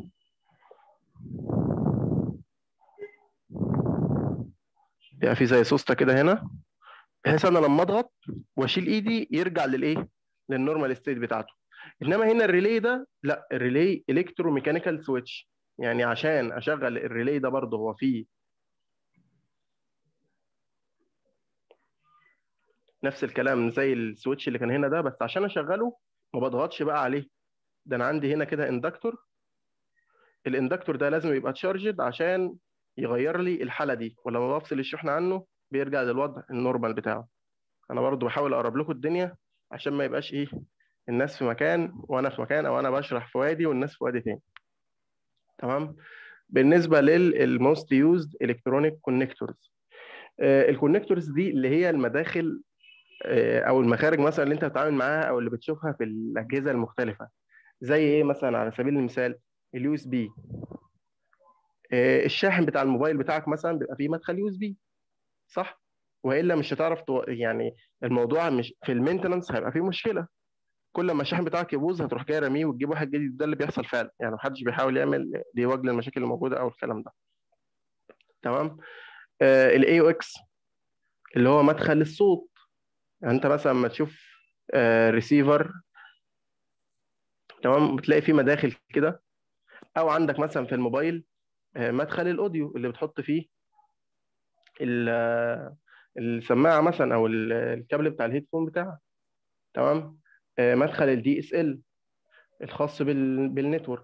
بيبقى فيه زي سوسته كده هنا، بحيث انا لما اضغط واشيل ايدي يرجع للايه، للنورمال ستيت بتاعته. انما هنا الريلي ده لا، الريلي الكترو ميكانيكال سويتش، يعني عشان اشغل الريلي ده برضه هو فيه نفس الكلام زي السويتش اللي كان هنا ده، بس عشان اشغله ما بضغطش بقى عليه. ده انا عندي هنا كده اندكتور، الاندكتور ده لازم يبقى تشارجد عشان يغير لي الحاله دي، ولما بفصل الشحنه عنه بيرجع للوضع النورمال بتاعه. انا برضو بحاول اقرب لكم الدنيا عشان ما يبقاش ايه، الناس في مكان وانا في مكان، او انا بشرح في وادي والناس في وادي تاني. تمام. بالنسبه للموست يوزد الكترونيك كونكتورز، الكونكتورز دي اللي هي المداخل آه، او المخارج مثلا اللي انت بتتعامل معاها او اللي بتشوفها في الاجهزه المختلفه. زي ايه مثلا؟ على سبيل المثال اليو اس بي، الشاحن بتاع الموبايل بتاعك مثلا بيبقى فيه مدخل يو اس بي، صح؟ والا مش هتعرف تو... يعني الموضوع مش في المينتنانس هيبقى فيه مشكله. كل ما الشاحن بتاعك يبوظ هتروح جاي راميه وتجيب واحد جديد. ده اللي بيحصل فعلا، يعني محدش بيحاول يعمل ديواج للمشاكل الموجوده او الكلام ده. تمام. الاي او اكس اللي هو مدخل الصوت، يعني انت مثلا لما تشوف ريسيفر، تمام، بتلاقي فيه مداخل كده، او عندك مثلا في الموبايل آه، مدخل الاوديو اللي بتحط فيه ال- آه، السماعه مثلا، او ال- الكابل بتاع الهيدفون بتاعك. تمام. آه، مدخل الدي اس ال الخاص بال... بالنتورك.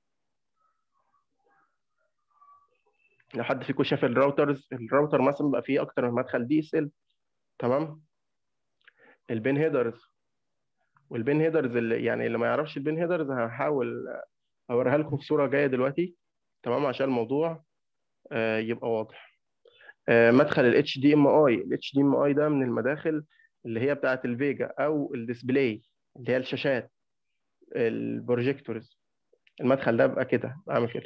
لو حد فيكم شاف الراوترز، الراوتر مثلا بقى فيه اكتر من مدخل دي اس ال. تمام. البين هيدرز، والبين هيدرز اللي يعني اللي ما يعرفش البين هيدرز هحاول اوريها لكم في صوره جايه دلوقتي، تمام، عشان الموضوع آه، يبقى واضح. آه، مدخل ال H D M I، ال H D M I ده من المداخل اللي هي بتاعه الفيجا او الديسبلاي، اللي هي الشاشات، البروجيكتورز. المدخل ده بقى كده، بعمل كده،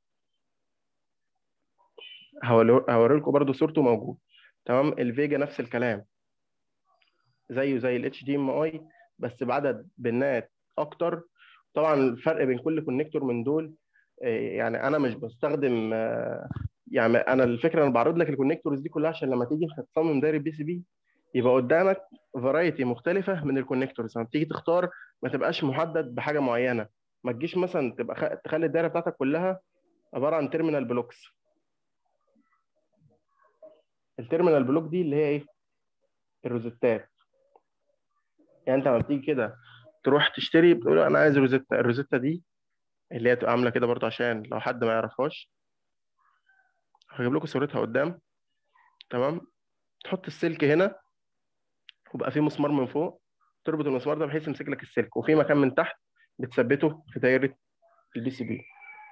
هوري لكم برده صورته موجود. تمام. الفيجا نفس الكلام، زيه زي ال H D M I بس بعدد بنات اكتر. طبعا الفرق بين كل كونكتور من دول، آه، يعني انا مش بستخدم آه، يعني انا الفكره انا بعرض لك الكونكتورز دي كلها عشان لما تيجي تصمم دايره بي سي بي يبقى قدامك فرايتي مختلفه من الكونكتورز. لما تيجي تختار ما تبقاش محدد بحاجه معينه. ما تجيش مثلا تبقى خ... تخلي الدايره بتاعتك كلها عباره عن تيرمينال بلوكس. التيرمينال بلوك دي اللي هي ايه؟ الروزيتات. يعني انت لما بتيجي كده تروح تشتري بتقول انا عايز روزيتا، الروزيتا دي اللي هي تبقى عامله كده برضه عشان لو حد ما يعرفهاش، هجيب لكم صورتها قدام. تمام. تحط السلك هنا وبقى فيه مسمار من فوق، تربط المسمار ده بحيث يمسك لك السلك، وفي مكان من تحت بتثبته في دايره البي سي بي.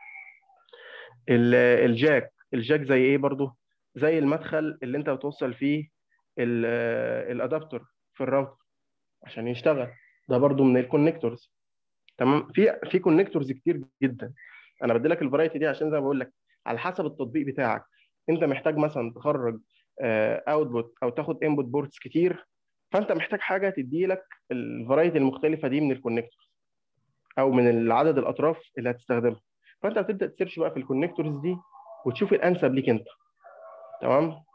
الجاك، الجاك زي ايه برضه؟ زي المدخل اللي انت بتوصل فيه ال- الادابتور في الراوتر عشان يشتغل. ده برضه من الكونكتورز. تمام. في في كونكتورز كتير جدا. انا بدي لك الفرايتي دي عشان زي ما بقول لك على حسب التطبيق بتاعك. انت محتاج مثلا تخرج اوتبوت او تاخد انبوت بورتس كتير، فانت محتاج حاجه تدي لك الفرايتي المختلفه دي من الكونكتورز او من العدد الاطراف اللي هتستخدمها. فانت بتبدا تسيرش بقى في الكونكتورز دي وتشوف الانسب ليك انت. تمام.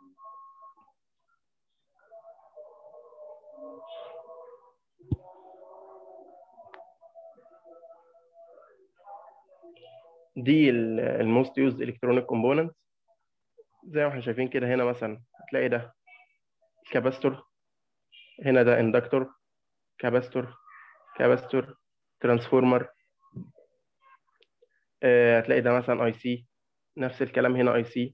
دي الموست يوزد الكترونيك كومبوننتس. زي ما احنا شايفين كده، هنا مثلا هتلاقي ده كاباستور، هنا ده اندكتور، كاباستور، كاباستور، ترانسفورمر. آه، هتلاقي ده مثلا اي سي، نفس الكلام هنا اي سي.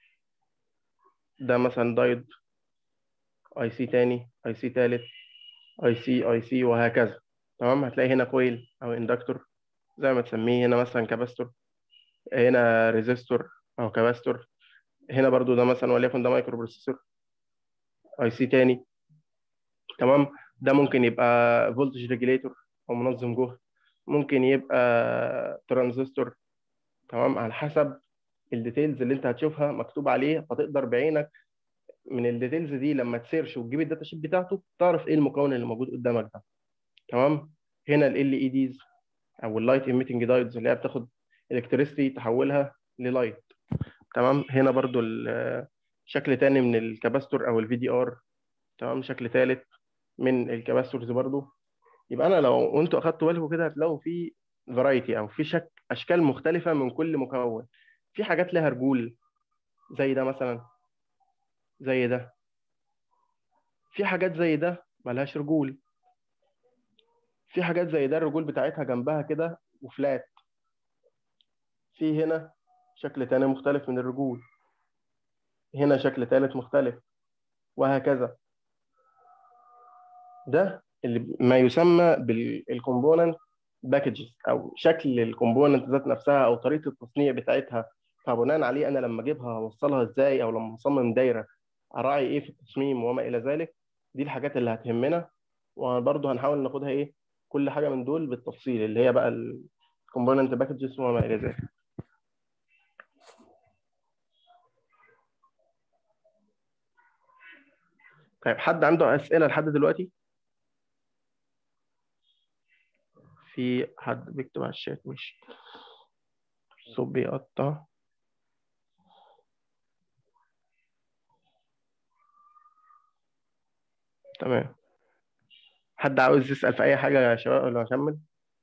ده مثلا دايود، اي سي تاني، اي سي تالت، اي سي اي سي وهكذا. تمام. هتلاقي هنا كويل او اندكتور زي ما تسميه، هنا مثلا كاباستور، هنا ريزيستور او كاباستور. هنا برضو ده مثلا وليكن ده مايكرو بروسيسور، اي سي تاني. تمام. ده ممكن يبقى فولتج ريجيليتور او منظم جهد، ممكن يبقى ترانزستور. تمام. على حسب الديتيلز اللي انت هتشوفها مكتوب عليه، فتقدر بعينك من الديتيلز دي لما تسيرش وتجيب الداتا شيت بتاعته تعرف ايه المكون اللي موجود قدامك ده. تمام. هنا ال اي ديز او اللايت ايميتنج دايودز اللي هي بتاخد الكتريستي تحولها للايت. تمام. هنا برضو شكل تاني من الكاباستور او الفي دي ار. تمام. شكل ثالث من الكاباستورز برضو. يبقى انا لو انتوا اخدتوا بالكم كده هتلاقوا في فرايتي او في شك اشكال مختلفه من كل مكون. في حاجات لها رجول زي ده مثلا، زي ده. في حاجات زي ده ملهاش رجول. في حاجات زي ده الرجول بتاعتها جنبها كده وفلات. في هنا شكل تاني مختلف من الرجول، هنا شكل ثالث مختلف، وهكذا. ده اللي ما يسمى بالكومبوننت باكجز او شكل الكومبوننت ذات نفسها او طريقه التصنيع بتاعتها. فبناء عليه انا لما اجيبها اوصلها ازاي، او لما اصمم دايره اراعي ايه في التصميم وما الى ذلك. دي الحاجات اللي هتهمنا، وبرضه هنحاول ناخدها ايه كل حاجه من دول بالتفصيل اللي هي بقى الكومبوننت باكجز وما الى ذلك. طيب حد عنده اسئله لحد دلوقتي؟ في حد بيكتب على الشات؟ مش الصوت بيقطع. تمام. حد عاوز يسأل في أي حاجة يا شباب ولا أكمل؟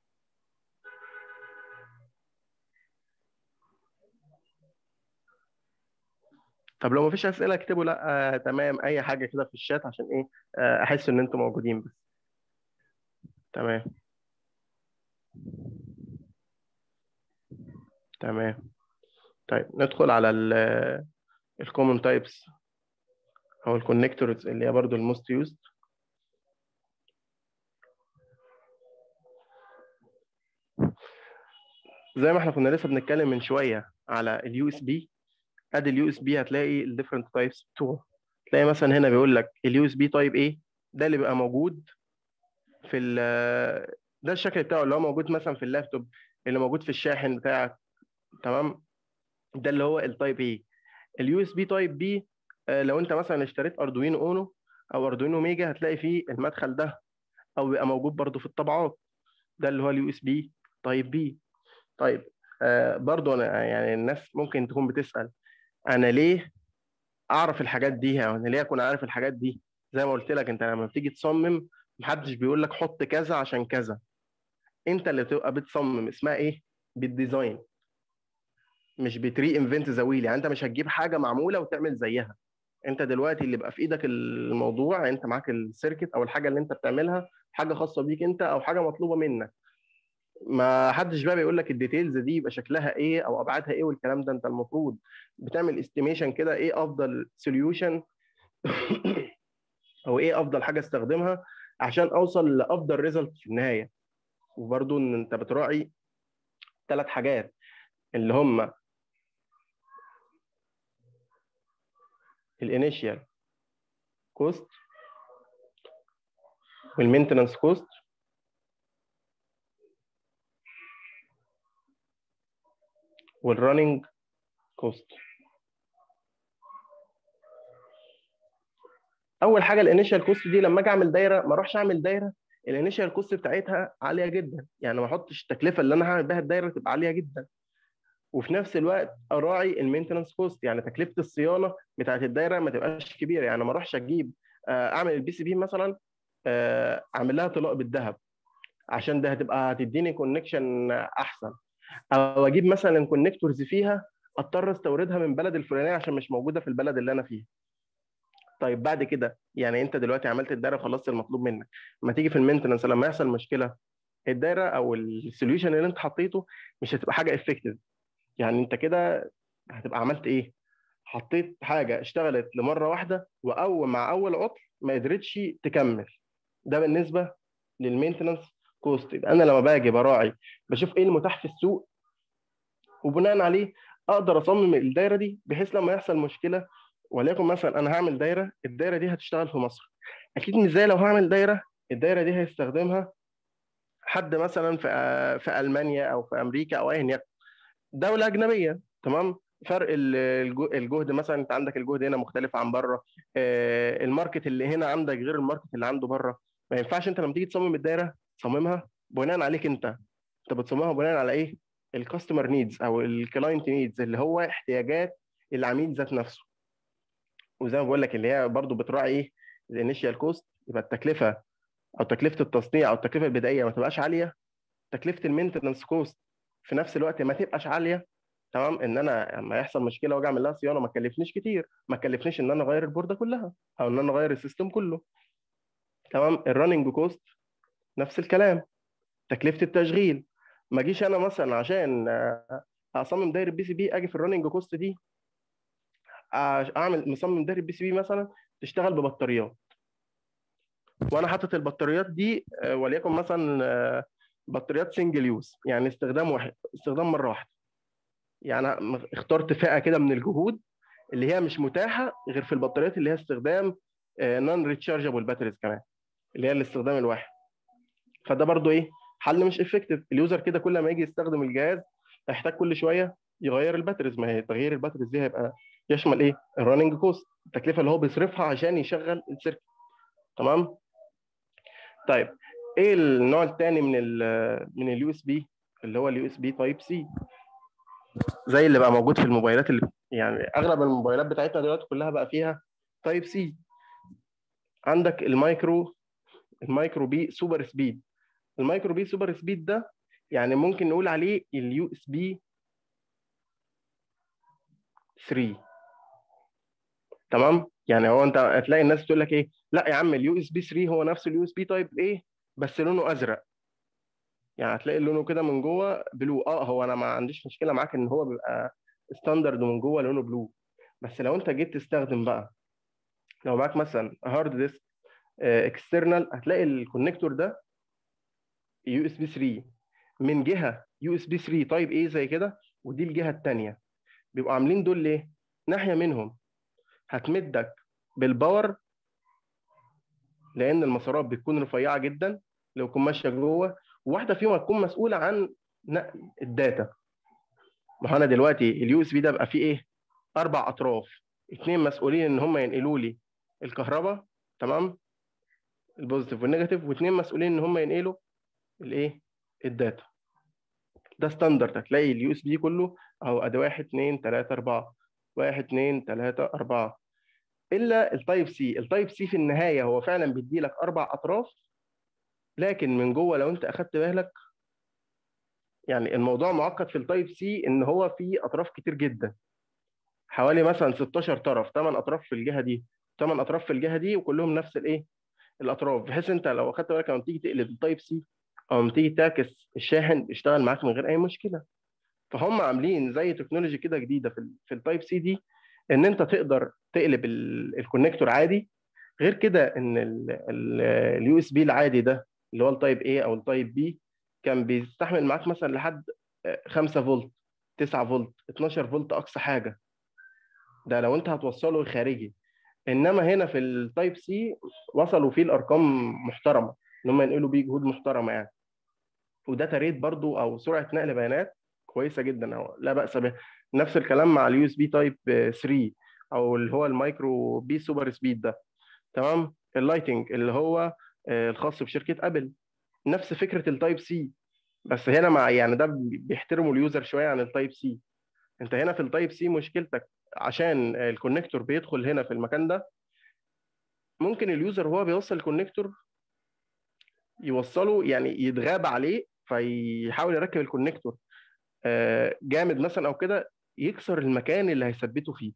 طب لو مفيش أسئلة اكتبوا لا. آه تمام. أي حاجة كده في الشات عشان إيه آه أحس إن أنتم موجودين بس. تمام. تمام. طيب ندخل على الكومن تايبس أو الكونكتورز اللي هي برضو الموست يوزد. زي ما احنا كنا لسه بنتكلم من شوية على اليو اس بي. ادي اليو اس بي هتلاقي الديفرنت تايبس بتوعه. تلاقي مثلا هنا بيقول لك اليو اس بي تايب ايه، ده اللي بيبقى موجود في ال ده الشكل بتاعه اللي هو موجود مثلا في اللابتوب، اللي موجود في الشاحن بتاعك. تمام. ده اللي هو التايب ايه. اليو اس بي تايب بي لو انت مثلا اشتريت اردوينو اونو او اردوينو ميجا هتلاقي فيه المدخل ده، او بيبقى موجود برضو في الطبعات. ده اللي هو اليو اس بي تايب بي. طيب آه برضو انا يعني الناس ممكن تكون بتسأل انا ليه اعرف الحاجات دي، او انا ليه اكون عارف الحاجات دي. زي ما قلت لك انت لما بتيجي تصمم محدش بيقول لك حط كذا عشان كذا، انت اللي بتبقى بتصمم. اسمها ايه؟ بالديزاين، مش بتري انفنت ذا ويل. يعني انت مش هتجيب حاجه معموله وتعمل زيها. انت دلوقتي اللي بقى في ايدك الموضوع، انت معاك السيركت او الحاجه اللي انت بتعملها حاجه خاصه بيك انت او حاجه مطلوبه منك. ما حدش بقى بيقول لك الديتيلز دي يبقى شكلها ايه او ابعادها ايه والكلام ده. انت المفروض بتعمل استيميشن كده ايه افضل سوليوشن او ايه افضل حاجه استخدمها عشان اوصل لافضل ريزلت في النهايه. وبرده ان انت بتراعي ثلاث حاجات اللي هم الانيشال كوست والمينتنس كوست والرننج كوست. اول حاجه الانيشال كوست دي لما اجي اعمل دايره ما اروحش اعمل دايره الانيشال كوست بتاعتها عاليه جدا، يعني ما احطش التكلفه اللي انا هعمل بها الدايره تبقى عاليه جدا. وفي نفس الوقت اراعي المينتنس كوست، يعني تكلفه الصيانه بتاعت الدايره ما تبقاش كبيره. يعني ما اروحش اجيب اعمل البي سي بي مثلا اعمل لها طلاق بالذهب عشان ده هتبقى هتديني كونكشن احسن، او اجيب مثلا كونكتورز فيها اضطر استوردها من بلد الفلانيه عشان مش موجوده في البلد اللي انا فيها. طيب بعد كده يعني انت دلوقتي عملت الدايره وخلصت المطلوب منك، لما تيجي في المينتنس لما يحصل مشكله الدايره او السوليوشن اللي انت حطيته مش هتبقى حاجه افكتيف. يعني انت كده هتبقى عملت ايه؟ حطيت حاجه اشتغلت لمره واحده واول مع اول عطل ما قدرتش تكمل. ده بالنسبه للمينتنس كوست. يبقى انا لما باجي براعي بشوف ايه المتاح في السوق، وبناء عليه اقدر اصمم الدايره دي بحيث لما يحصل مشكله، وليكن مثلا انا هعمل دايره الدايره دي هتشتغل في مصر، اكيد مش زي لو هعمل دايره الدايره دي هيستخدمها حد مثلا في في المانيا او في امريكا او ايا يكن دوله اجنبيه. تمام. فرق الجهد مثلا، انت عندك الجهد هنا مختلف عن بره، الماركت اللي هنا عندك غير الماركت اللي عنده بره. ما ينفعش انت لما تيجي تصمم الدايره تصممها بناء عليك انت انت بتصممها بناء على ايه؟ الكاستمر نيدز او الكلاينت نيدز، اللي هو احتياجات العميل ذات نفسه. وزي ما بقول لك اللي هي برضو بتراعي ايه؟ الانيشال كوست، يبقى التكلفه او تكلفه التصنيع او التكلفه البدائيه ما تبقاش عاليه، تكلفه المينتنس كوست في نفس الوقت ما تبقاش عاليه. تمام، ان انا لما يحصل مشكله واجي اعمل لها صيانه ما تكلفنيش كتير، ما تكلفنيش ان انا اغير البورده كلها او ان انا اغير السيستم كله. تمام، الرننج كوست نفس الكلام، تكلفه التشغيل. ما اجيش انا مثلا عشان اصمم دايره بي سي بي اجي في الرننج كوست دي اعمل مصمم دايره بي سي بي مثلا تشتغل ببطاريات، وانا حاطط البطاريات دي وليكن مثلا بطاريات سنجل يوز، يعني استخدام واحد، استخدام مره واحده. يعني اخترت فئه كده من الجهود اللي هي مش متاحه غير في البطاريات اللي هي استخدام نون ريتشارجبل باتريز كمان، اللي هي الاستخدام الواحد. فده برضو ايه؟ حل مش افكتيف. اليوزر كده كل ما يجي يستخدم الجهاز هيحتاج كل شويه يغير الباتريز، ما هي تغيير الباتريز دي هيبقى يشمل ايه؟ الرننج كوست، التكلفه اللي هو بيصرفها عشان يشغل السيركت. تمام. طيب ايه النوع الثاني من ال من اليو اس بي؟ اللي هو اليو اس بي تايب سي، زي اللي بقى موجود في الموبايلات، اللي يعني اغلب الموبايلات بتاعتنا دلوقتي كلها بقى فيها تايب سي. عندك المايكرو المايكرو بي سوبر سبيد. المايكرو بي سوبر سبيد ده يعني ممكن نقول عليه اليو اس بي ثلاثة. تمام، يعني هو انت هتلاقي الناس تقول لك ايه، لا يا عم اليو اس بي ثلاثة هو نفس اليو اس بي تايب ايه بس لونه ازرق. يعني هتلاقي لونه كده من جوه بلو. اه هو انا ما عنديش مشكله معاك ان هو بيبقى ستاندرد من جوه لونه بلو، بس لو انت جيت تستخدم بقى، لو معاك مثلا هارد ديسك اكسترنال، هتلاقي الكونكتور ده يو اس بي ثلاثة من جهه يو اس بي ثلاثة تايب ايه زي كده، ودي الجهه الثانيه. بيبقوا عاملين دول ليه؟ ناحيه منهم هتمدك بالباور، لان المسارات بتكون رفيعه جدا لو تكون ماشيه جوه، وواحده فيهم هتكون مسؤوله عن نقل الداتا. ما هو انا دلوقتي اليو اس بي ده بقى فيه ايه؟ اربع اطراف، اثنين مسؤولين ان هم ينقلوا لي الكهرباء، تمام، البوزيتيف والنيجاتيف، واثنين مسؤولين ان هم ينقلوا الايه؟ الداتا. ده ستاندرد، هتلاقي اليو اس بي كله اهو ادي واحد اثنين ثلاثة أربعة، واحد اثنين ثلاثة أربعة. الا التايب سي، التايب سي في النهايه هو فعلا بيدي لك اربع اطراف، لكن من جوه لو انت اخدت بالك يعني الموضوع معقد في التايب سي، ان هو فيه اطراف كتير جدا، حوالي مثلا ستاشر طرف، ثمان اطراف في الجهه دي، ثمان اطراف في الجهه دي، وكلهم نفس الايه؟ الاطراف. بحيث انت لو اخدت بالك لما تيجي تقلب التايب سي او لما تيجي تعكس الشاحن بيشتغل معاك من غير اي مشكله. فهم عاملين زي تكنولوجي كده جديده في ال في التايب سي دي، ان انت تقدر تقلب الكونكتور عادي. غير كده ان اليو اس بي العادي ده اللي هو التايب ايه او التايب بي كان بيستحمل معاك مثلا لحد خمسة فولت، تسعة فولت، اتناشر فولت اقصى حاجه، ده لو انت هتوصله خارجي. انما هنا في التايب سي وصلوا فيه الارقام محترمه، ان هم ينقلوا بيه جهود محترمه يعني، وداتا ريت برضو او سرعه نقل بيانات كويسه جدا او لا باس بها. نفس الكلام مع اليو اس بي تايب ثلاثة او اللي هو المايكرو بي سوبر سبيد ده. تمام، اللايتنج اللي هو الخاص بشركه ابل، نفس فكره التايب سي، بس هنا مع يعني ده بيحترموا اليوزر شويه عن التايب سي. انت هنا في التايب سي مشكلتك عشان الكونكتور بيدخل هنا في المكان ده، ممكن اليوزر وهو بيوصل الكونكتور يوصله يعني يتغاب عليه، فيحاول يركب الكونكتور جامد مثلا او كده، يكسر المكان اللي هيثبته فيه.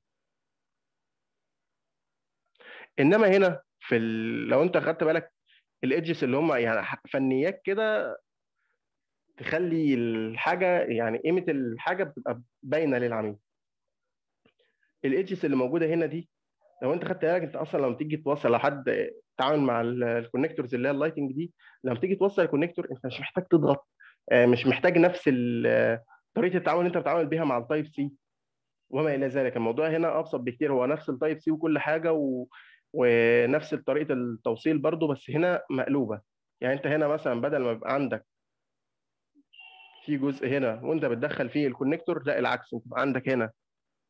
انما هنا في ال... لو انت خدت بالك الايدجز اللي هم يعني فنيات كده تخلي الحاجه يعني قيمه الحاجه بتبقى باينه للعميل. الايدجز اللي موجوده هنا دي لو انت خدت بالك، انت اصلا لما تيجي توصل لحد تعامل مع الكونكتورز اللي هي اللايتنج دي، لما تيجي توصل الكونكتور انت مش محتاج تضغط، مش محتاج نفس طريقه التعامل اللي انت بتتعامل بيها مع التايب سي وما الى ذلك. الموضوع هنا ابسط بكتير، هو نفس التايب سي وكل حاجه و... ونفس طريقه التوصيل برضو، بس هنا مقلوبه. يعني انت هنا مثلا بدل ما يبقى عندك في جزء هنا وانت بتدخل فيه الكونكتور، لا العكس، انت بقى عندك هنا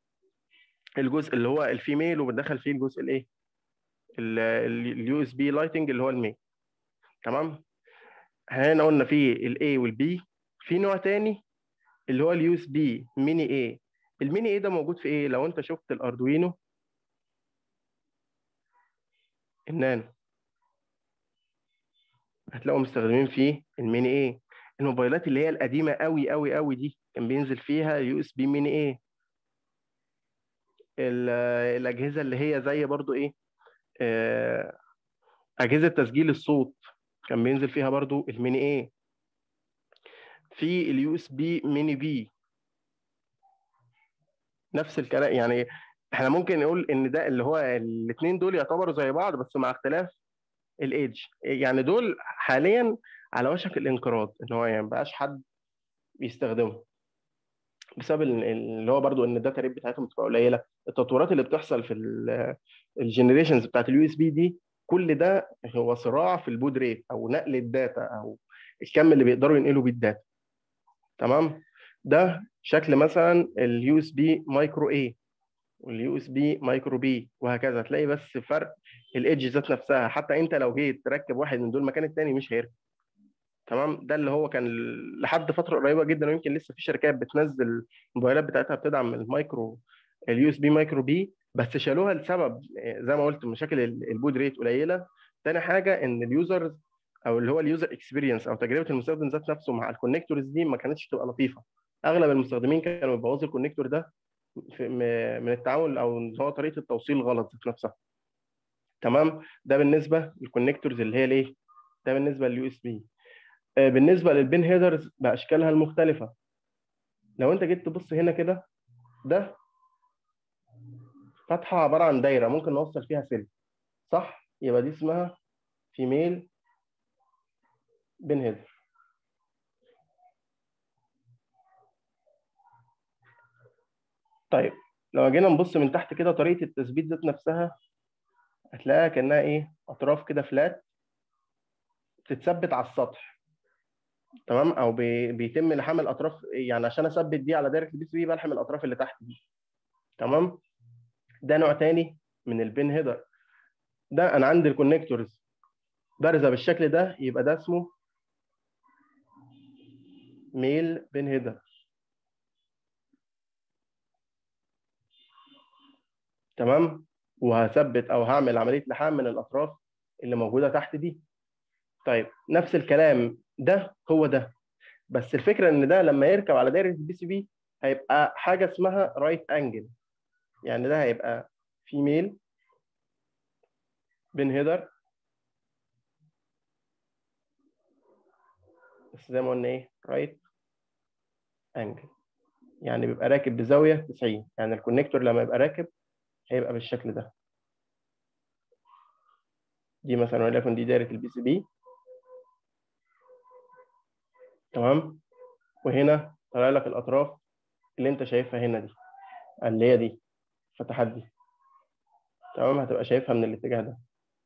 الجزء اللي هو الفيميل وبتدخل فيه الجزء الايه اليو اس بي لايتنج اللي هو الميل. تمام. هنا قلنا في الاي والبي. في نوع تاني اللي هو اليو اس بي ميني اي. الميني اي ده موجود في ايه؟ لو انت شفت الاردوينو النانو هتلاقوا مستخدمين فيه الميني اي. الموبايلات اللي هي القديمه قوي قوي قوي دي كان بينزل فيها يو اس بي ميني اي. الاجهزه اللي هي زي برضو ايه آه، اجهزه تسجيل الصوت كان بينزل فيها برضو الميني اي. في اليو اس بي ميني بي نفس الكلام. يعني احنا ممكن نقول ان ده اللي هو الاثنين دول يعتبروا زي بعض بس مع اختلاف الايدج. يعني دول حاليا على وشك الانقراض، ان هو يعني مبقاش حد بيستخدمه بسبب ال- اللي هو برضو ان الداتا ريت بتاعتهم بتبقى قليله. التطورات اللي بتحصل في الجنريشنز بتاعت اليو اس بي دي كل ده هو صراع في البود ريت او نقل الداتا او الكم اللي بيقدروا ينقلوا بيه الداتا. تمام. ده شكل مثلا اليو اس بي مايكرو اي واليو اس بي مايكرو بي وهكذا. هتلاقي بس فرق الايدج ذات نفسها. حتى انت لو جيت تركب واحد من دول مكان التاني مش هيركب. تمام. ده اللي هو كان لحد فتره قريبه جدا، ويمكن لسه في شركات بتنزل الموبايلات بتاعتها بتدعم المايكرو اليو اس بي مايكرو بي، بس شالوها لسبب زي ما قلت مشاكل البود ريت قليله. تاني حاجه ان اليوزرز او اللي هو اليوزر اكسبيرينس او تجربه المستخدم ذات نفسه مع الكونكتورز دي ما كانتش تبقى لطيفه. اغلب المستخدمين كانوا بيبوظوا الكونكتور ده في من التعامل او ان هو طريقه التوصيل غلط ذات نفسها. تمام. ده بالنسبه للكونكتورز اللي هي ليه ده بالنسبه لليو اس بي. بالنسبه للبين هيدرز باشكالها المختلفه، لو انت جيت تبص هنا كده ده فتحه عباره عن دايره ممكن نوصل فيها سلك، صح؟ يبقى دي اسمها فيميل بين هيدر. طيب لو جينا نبص من تحت كده طريقه التثبيت ذات نفسها هتلاقيها كانها ايه اطراف كده فلات بتتثبت على السطح. تمام. او بي... بيتم لحام الاطراف، يعني عشان اثبت دي على دايره البي سي بي بلحم الاطراف اللي تحت دي. تمام. ده نوع تاني من البين هيدر. ده انا عندي الكونكتورز بارزه بالشكل ده يبقى ده اسمه ميل بين هيدر. تمام. وهثبت او هعمل عمليه لحام من الاطراف اللي موجوده تحت دي. طيب نفس الكلام ده هو ده، بس الفكره ان ده لما يركب على دايره البي سي بي هيبقى حاجه اسمها رايت انجل. يعني ده هيبقى فيميل بين هيدر، بس زي ما قلنا ايه رايت انجل، يعني بيبقى راكب بزاويه تسعين. يعني الكونكتور لما يبقى راكب هيبقى بالشكل ده. دي مثلا وليكن دي دايره البي سي بي. تمام. وهنا طالع لك الاطراف اللي انت شايفها هنا دي اللي هي دي الفتحات دي. تمام. هتبقى شايفها من الاتجاه ده.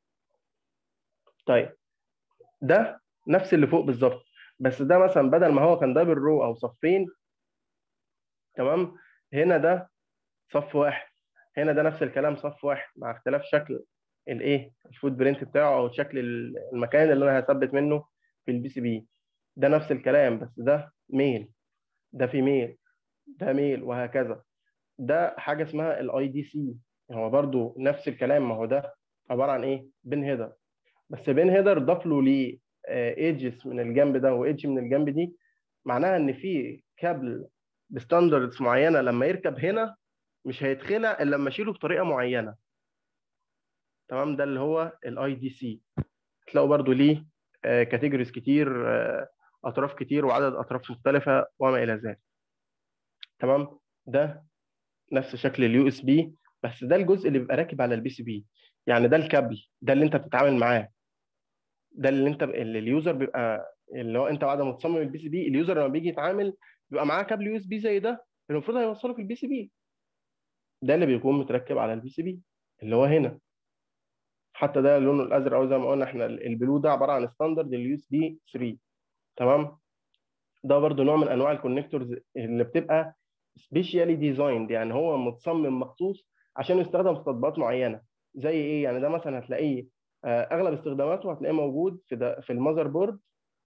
طيب ده نفس اللي فوق بالظبط، بس ده مثلا بدل ما هو كان دبل رو او صفين، تمام، هنا ده صف واحد. هنا ده نفس الكلام صف واحد مع اختلاف شكل الايه الفوت برينت بتاعه او شكل المكان اللي انا هثبت منه في البي سي بي. ده نفس الكلام بس ده ميل، ده في ميل، ده ميل، وهكذا. ده حاجه اسمها الاي دي سي. هو برضو نفس الكلام. ما هو ده عباره عن ايه بين هيدر، بس بين هيدر ضاف له ليه ايدجز من الجنب ده وايدج من الجنب دي. معناها ان في كابل بستاندردز معينه لما يركب هنا مش هيتخلع الا لما اشيله بطريقه معينه. تمام. ده اللي هو الاي دي سي. تلاقوا برضو ليه كاتيجوريز كتير، آه، اطراف كتير وعدد اطراف مختلفه وما الى ذلك. تمام. ده نفس شكل اليو اس بي، بس ده الجزء اللي بيبقى راكب على البي سي بي. يعني ده الكابل ده اللي انت بتتعامل معاه، ده اللي انت اللي اليوزر بيبقى اللي هو انت بعد ما تصمم البي سي بي اليوزر لما بيجي يتعامل بيبقى معاه كابل يو اس بي زي ده المفروض هيوصله في البي سي بي. ده اللي بيكون متركب على البي سي بي اللي هو هنا. حتى ده لونه الازرق او زي ما قلنا احنا البلو ده عباره عن ستاندرد اليو اس بي ثلاثة. تمام. ده برضو نوع من انواع الكونكتورز اللي بتبقى سبيشالي ديزايند، يعني هو متصمم مخصوص عشان يستخدم في تطبيقات معينه. زي ايه يعني؟ ده مثلا هتلاقيه آه، اغلب استخداماته هتلاقيه موجود في ده في المذر بورد،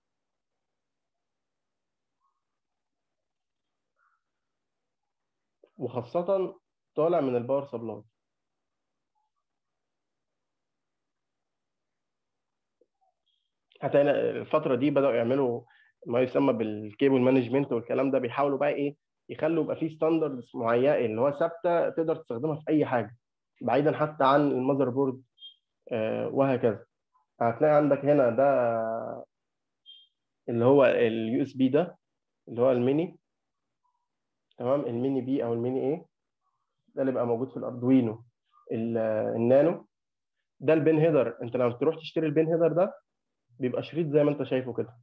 وخاصه طالع من الباور سبلاي. هتلاقي الفتره دي بداوا يعملوا ما يسمى بالكيبل مانجمنت والكلام ده، بيحاولوا بقى ايه، يخلوا يبقى فيه ستاندردز معينه اللي هو ثابته تقدر تستخدمها في اي حاجه بعيدا حتى عن المذر بورد آه، وهكذا. هتلاقي عندك هنا ده اللي هو اليو اس بي، ده اللي هو الميني، تمام، الميني بي او الميني ايه، ده اللي بقى موجود في الاردوينو ال- النانو. ده البين هيدر. انت لما تروح تشتري البين هيدر ده بيبقى شريط زي ما انت شايفه كده.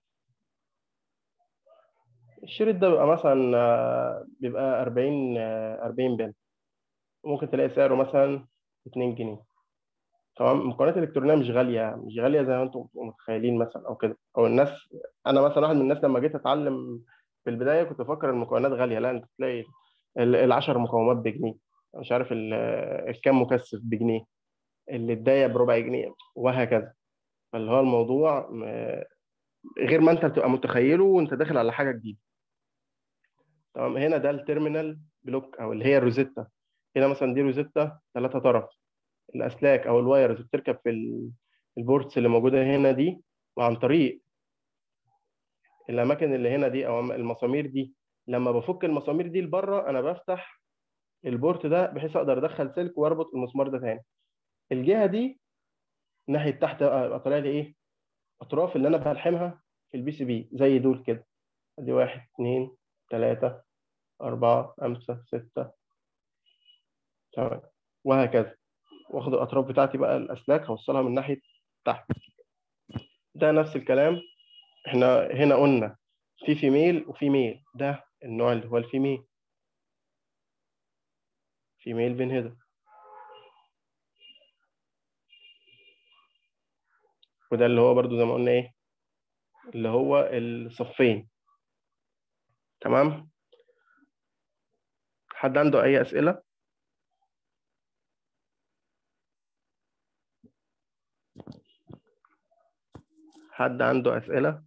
الشريط ده بيبقى مثلا آه، بيبقى أربعين آه، أربعين بن، ممكن تلاقي سعره مثلا اتنين جنيه. تمام. المكونات الالكترونيه مش غاليه، مش غاليه زي ما انتم متخيلين مثلا او كده، او الناس. انا مثلا واحد من الناس لما جيت اتعلم في البدايه كنت بفكر المكونات غاليه. لا، انت تلاقي ال- العشر مقاومات بجنيه، مش عارف ال- الكام مكثف بجنيه، اللي الدايه بربع جنيه، وهكذا. فاللي هو الموضوع م- غير ما انت بتبقى متخيله وانت داخل على حاجه جديده. تمام. هنا ده التيرمينال بلوك او اللي هي الروزيتا. هنا مثلا دي روزيتا ثلاثة طرف. الاسلاك او الوايرز بتركب في ال- البورتس اللي موجوده هنا دي، وعن طريق الاماكن اللي هنا دي او المسامير دي، لما بفك المسامير دي لبره انا بفتح البورت ده بحيث اقدر ادخل سلك واربط المسمار ده تاني. الجهه دي ناحيه تحت بقى يبقى طالع لي ايه؟ اطراف اللي انا بلحمها في البي سي بي زي دول كده. ادي واحد اثنين ثلاثة أربعة خمسة ستة سبعة وهكذا. واخد الاطراف بتاعتي بقى الاسلاك هوصلها من ناحيه تحت. ده نفس الكلام. احنا هنا قلنا في فيميل وفي ميل، ده النوع اللي هو الفيميل، فيميل بين هيدر. وده اللي هو برضو زي ما قلنا ايه، اللي هو الصفين. تمام. حد عنده اي اسئله؟ حد عنده اسئله؟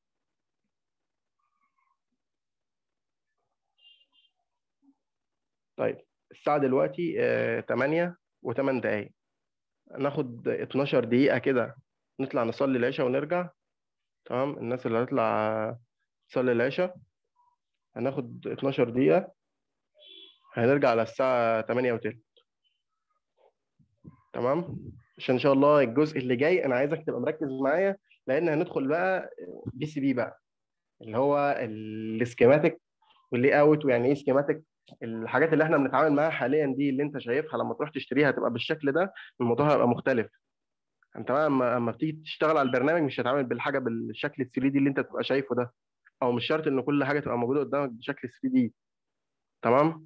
طيب، الساعه دلوقتي آه، تمانية و8 دقايق. ناخد اتناشر دقيقه كده، نطلع نصلي العشاء ونرجع. تمام. الناس اللي هتطلع آه، تصلي العشاء هناخد اتناشر دقيقه، هنرجع على الساعه تمانية وتلت. تمام. عشان ان شاء الله الجزء اللي جاي انا عايزك تبقى مركز معايا، لان هندخل بقى بي سي بي بقى، اللي هو السكيماتيك واللي اوت. ويعني ايه سكيماتيك؟ الحاجات اللي احنا بنتعامل معاها حاليا دي اللي انت شايفها لما تروح تشتريها هتبقى بالشكل ده، الموضوع هيبقى مختلف. انت بقى اما اما بتيجي تشتغل على البرنامج مش هتتعامل بالحاجه بالشكل ال ثري دي اللي انت تبقى شايفه ده، او مش شرط ان كل حاجه تبقى موجوده قدامك بشكل ثري دي. تمام.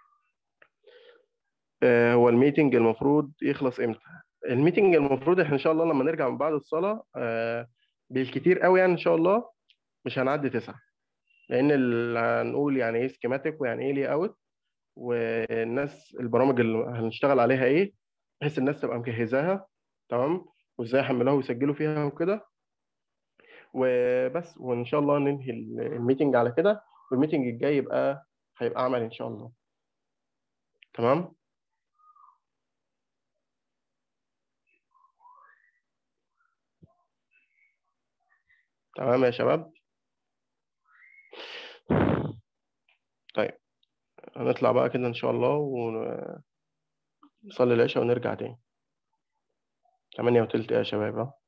آه، هو الميتنج المفروض يخلص امتى؟ الميتنج المفروض احنا ان شاء الله لما نرجع من بعد الصلاه آه، بالكتير قوي يعني ان شاء الله مش هنعدي تسعة، لان ال- هنقول يعني ايه سكيماتيك ويعني ايه لي اوت، والناس البرامج اللي هنشتغل عليها ايه، بحيث الناس تبقى مجهزاها. تمام. وازاي يحملوها ويسجلوا فيها وكده وبس. وان شاء الله ننهي الميتنج على كده، والميتنج الجاي يبقى هيبقى عمل ان شاء الله. تمام. تمام يا شباب. طيب، هنطلع بقى كده ان شاء الله ونصلي العشاء ونرجع تاني. تمانية وتلت يا شباب.